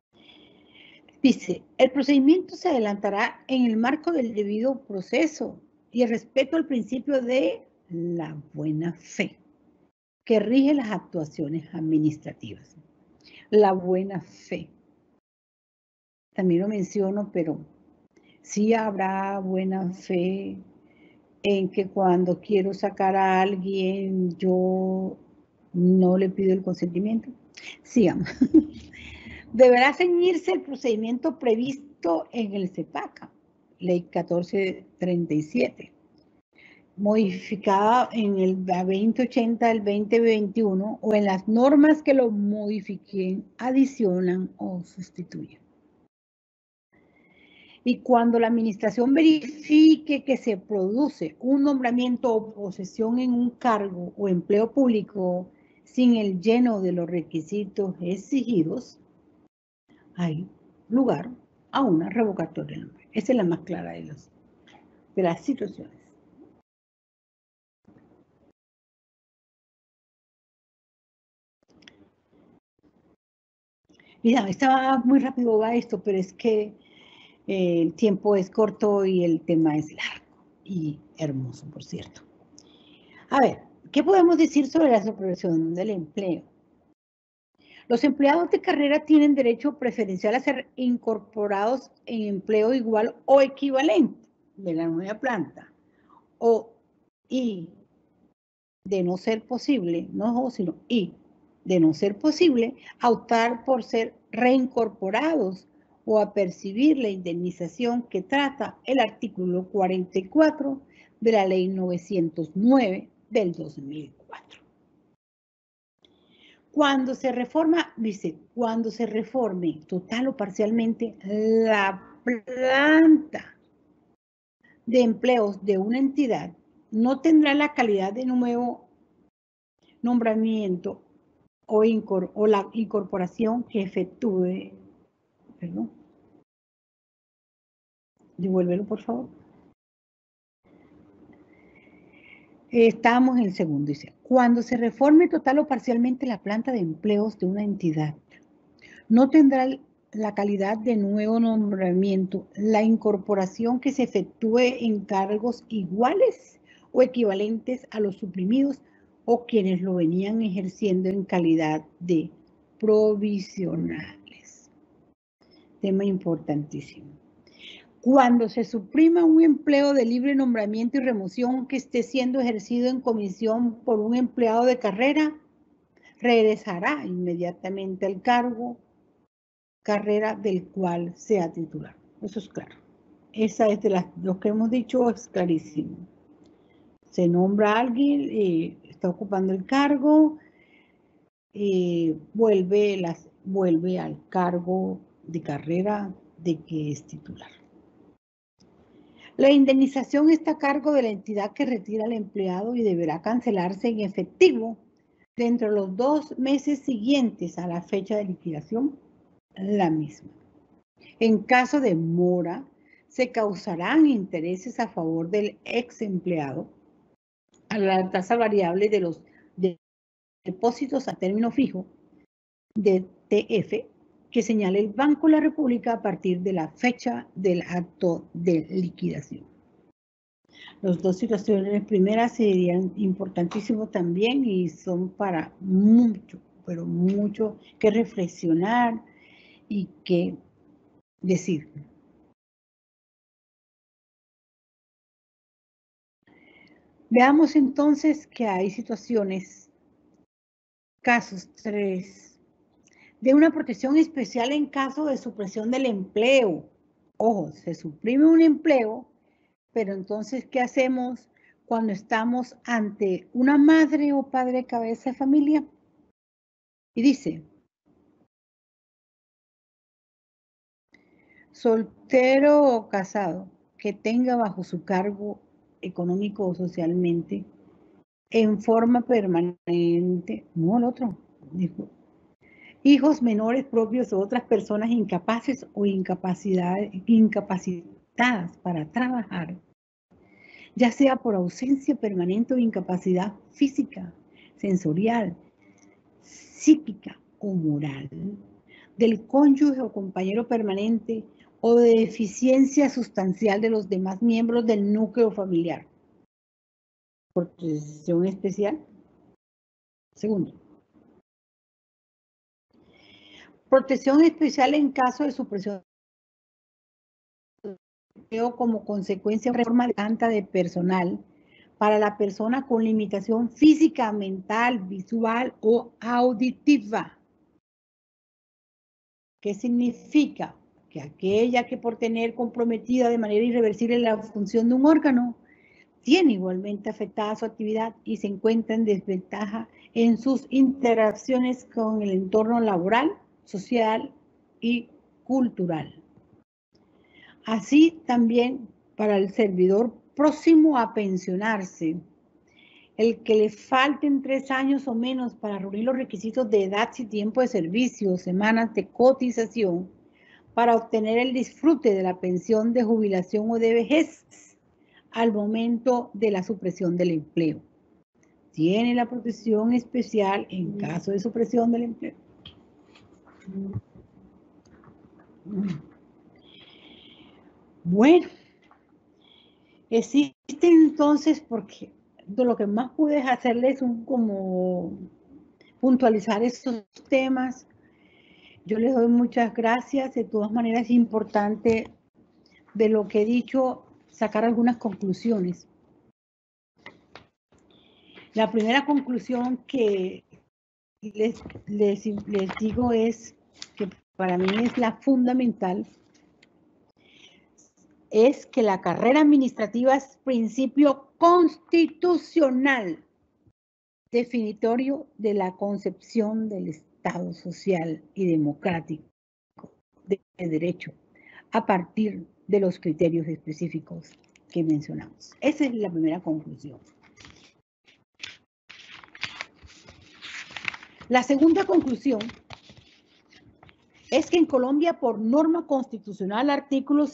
Dice, el procedimiento se adelantará en el marco del debido proceso y el respeto al principio de la buena fe, que rige las actuaciones administrativas. La buena fe. También lo menciono, pero sí habrá buena fe en que cuando quiero sacar a alguien, yo no le pido el consentimiento. Sigamos. Deberá ceñirse el procedimiento previsto en el CEPACA, Ley 1437, modificada en el 2080 del 2021, o en las normas que lo modifiquen, adicionan o sustituyen. Y cuando la administración verifique que se produce un nombramiento o posesión en un cargo o empleo público sin el lleno de los requisitos exigidos, hay lugar a una revocatoria del nombre. Esa es la más clara de las situaciones. Mira, estaba muy rápido va esto, pero es que el tiempo es corto y el tema es largo y hermoso, por cierto. A ver, ¿qué podemos decir sobre la supervisión del empleo? Los empleados de carrera tienen derecho preferencial a ser incorporados en empleo igual o equivalente de la nueva planta, y de no ser posible, de no ser posible, a optar por ser reincorporados o a percibir la indemnización que trata el artículo 44 de la Ley 909 del 2004. Cuando se reforma, dice, cuando se reforme total o parcialmente la planta de empleos de una entidad, no tendrá la calidad de nuevo nombramiento o la incorporación que efectúe, perdón, devuélvelo por favor. Estamos en el segundo, dice, cuando se reforme total o parcialmente la planta de empleos de una entidad, no tendrá la calidad de nuevo nombramiento la incorporación que se efectúe en cargos iguales o equivalentes a los suprimidos o quienes lo venían ejerciendo en calidad de provisionales. Tema importantísimo. Cuando se suprima un empleo de libre nombramiento y remoción que esté siendo ejercido en comisión por un empleado de carrera, regresará inmediatamente al cargo carrera del cual sea titular. Eso es claro. Esa es de lo que hemos dicho, es clarísimo. Se nombra a alguien, está ocupando el cargo, vuelve al cargo de carrera de que es titular. La indemnización está a cargo de la entidad que retira al empleado y deberá cancelarse en efectivo dentro de los 2 meses siguientes a la fecha de liquidación, la misma. En caso de mora, se causarán intereses a favor del ex empleado a la tasa variable de los depósitos a término fijo de TF que señale el Banco de la República a partir de la fecha del acto de liquidación. Las 2 situaciones primeras serían importantísimas también y son para mucho, pero mucho que reflexionar y que decir. Veamos entonces que hay situaciones, casos 3, de una protección especial en caso de supresión del empleo. Ojo, se suprime un empleo, pero entonces, ¿qué hacemos cuando estamos ante una madre o padre cabeza de familia? Y dice, soltero o casado que tenga bajo su cargo económico o socialmente en forma permanente, no el otro, dijo, hijos menores propios o otras personas incapaces o incapacitadas para trabajar, ya sea por ausencia permanente o incapacidad física, sensorial, psíquica o moral, del cónyuge o compañero permanente o de deficiencia sustancial de los demás miembros del núcleo familiar. Protección especial. Segundo. Protección especial en caso de supresión como consecuencia de reforma de planta de personal para la persona con limitación física, mental, visual o auditiva. ¿Qué significa? Que aquella que por tener comprometida de manera irreversible la función de un órgano tiene igualmente afectada su actividad y se encuentra en desventaja en sus interacciones con el entorno laboral, social y cultural. Así también para el servidor próximo a pensionarse, el que le falten 3 años o menos para reunir los requisitos de edad y tiempo de servicio, semanas de cotización, para obtener el disfrute de la pensión de jubilación o de vejez al momento de la supresión del empleo. Tiene la protección especial en caso de supresión del empleo. Bueno, existe entonces, porque de lo que más pude hacerles es como puntualizar estos temas. Yo les doy muchas gracias. De todas maneras, es importante de lo que he dicho sacar algunas conclusiones. La primera conclusión que les digo es que para mí es la fundamental, es que la carrera administrativa es principio constitucional definitorio de la concepción del Estado social y democrático de derecho a partir de los criterios específicos que mencionamos. Esa es la primera conclusión. La segunda conclusión es que en Colombia, por norma constitucional, artículo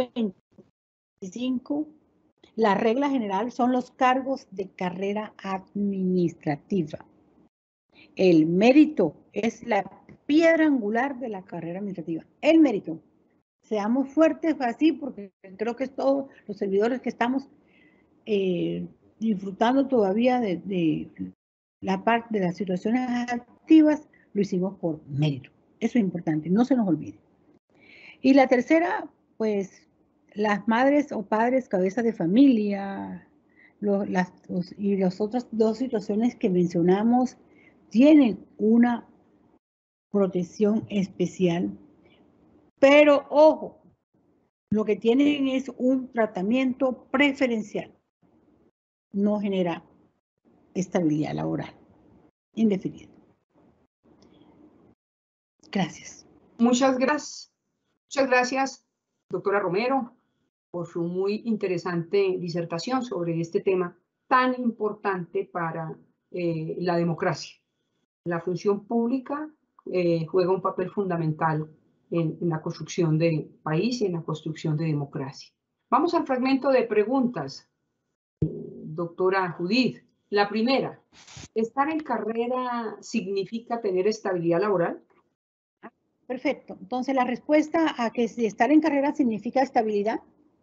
125, la regla general son los cargos de carrera administrativa. El mérito es la piedra angular de la carrera administrativa. El mérito. Seamos fuertes así, porque creo que todos los servidores que estamos disfrutando todavía de la parte de las situaciones activas, lo hicimos por mérito. Eso es importante, no se nos olvide. Y la tercera, pues, las madres o padres, cabezas de familia, y las otras 2 situaciones que mencionamos tienen una protección especial Pero ojo, lo que tienen es un tratamiento preferencial. No genera estabilidad laboral indefinida. Gracias. Muchas gracias, doctora Romero, por su muy interesante disertación sobre este tema tan importante para la democracia. La función pública juega un papel fundamental en la construcción de país y en la construcción de democracia. Vamos al fragmento de preguntas, doctora Judith. La primera, ¿estar en carrera significa tener estabilidad laboral? Perfecto. Entonces, la respuesta a que si estar en carrera significa estabilidad,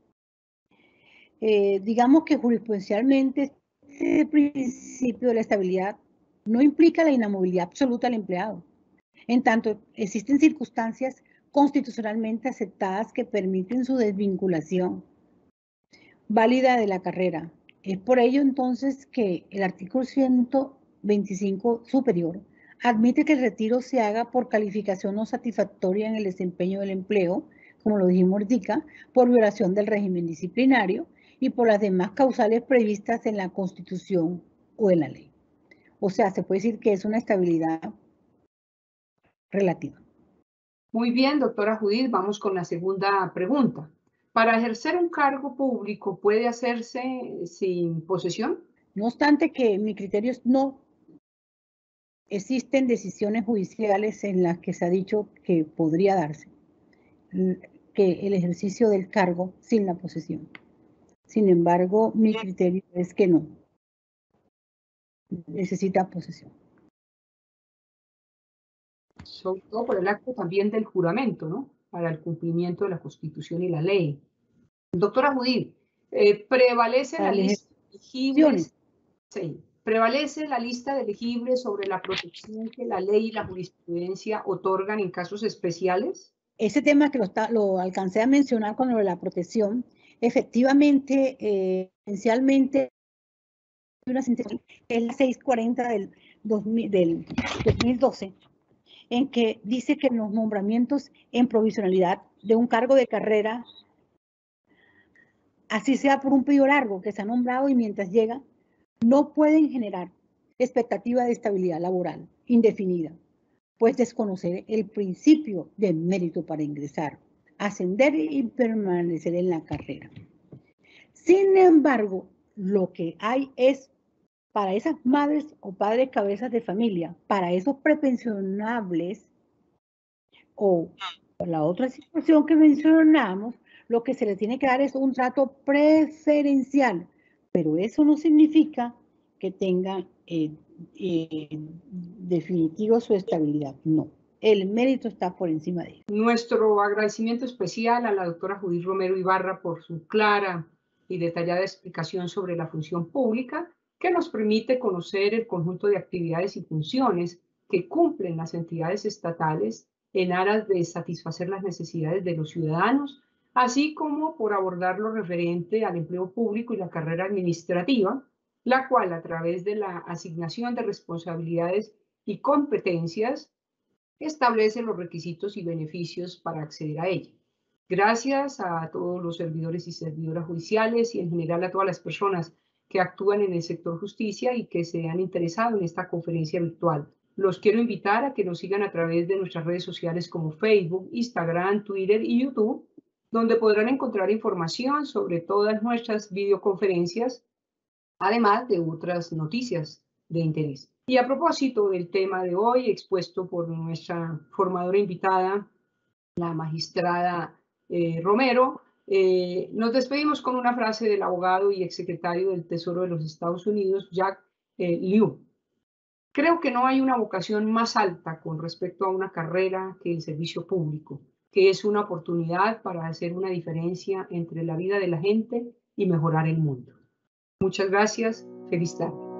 digamos que jurisprudencialmente el principio de la estabilidad no implica la inamovilidad absoluta del empleado. En tanto, existen circunstancias constitucionalmente aceptadas que permiten su desvinculación válida de la carrera. Es por ello entonces que el artículo 125 superior admite que el retiro se haga por calificación no satisfactoria en el desempeño del empleo, como lo dijimos ahorita, por violación del régimen disciplinario y por las demás causales previstas en la Constitución o en la ley. O sea, se puede decir que es una estabilidad relativa. Muy bien, doctora Judith, vamos con la segunda pregunta. ¿Para ejercer un cargo público puede hacerse sin posesión? No obstante que mi criterio es no. Existen decisiones judiciales en las que se ha dicho que podría darse que el ejercicio del cargo sin la posesión. Sin embargo, mi criterio es que no. Necesita posesión. Sobre todo por el acto también del juramento, ¿no? Para el cumplimiento de la Constitución y la ley. Doctora Judith, ¿prevalece la lista de elegibles? Sí. ¿Prevalece la lista de elegibles sobre la protección que la ley y la jurisprudencia otorgan en casos especiales? Ese tema que lo alcancé a mencionar con lo de la protección, efectivamente, esencialmente, una sentencia, es la 640 del 2012, en que dice que los nombramientos en provisionalidad de un cargo de carrera, así sea por un periodo largo que se ha nombrado y mientras llega, no pueden generar expectativa de estabilidad laboral indefinida, pues desconocer el principio de mérito para ingresar, ascender y permanecer en la carrera. Sin embargo, lo que hay es para esas madres o padres cabezas de familia, para esos prepensionables o la otra situación que mencionamos, lo que se les tiene que dar es un trato preferencial, pero eso no significa que tengan definitivo su estabilidad, no. El mérito está por encima de ello. Nuestro agradecimiento especial a la doctora Judith Romero Ibarra por su clara y detallada explicación sobre la función pública, que nos permite conocer el conjunto de actividades y funciones que cumplen las entidades estatales en aras de satisfacer las necesidades de los ciudadanos, así como por abordar lo referente al empleo público y la carrera administrativa, la cual a través de la asignación de responsabilidades y competencias establece los requisitos y beneficios para acceder a ella. Gracias a todos los servidores y servidoras judiciales y en general a todas las personas que actúan en el sector justicia y que se han interesado en esta conferencia virtual. Los quiero invitar a que nos sigan a través de nuestras redes sociales como Facebook, Instagram, Twitter y YouTube, donde podrán encontrar información sobre todas nuestras videoconferencias, además de otras noticias de interés. Y a propósito del tema de hoy, expuesto por nuestra formadora invitada, la magistrada Romero, nos despedimos con una frase del abogado y exsecretario del Tesoro de los Estados Unidos, Jack Lew. Creo que no hay una vocación más alta con respecto a una carrera que el servicio público, que es una oportunidad para hacer una diferencia entre la vida de la gente y mejorar el mundo. Muchas gracias. Feliz tarde.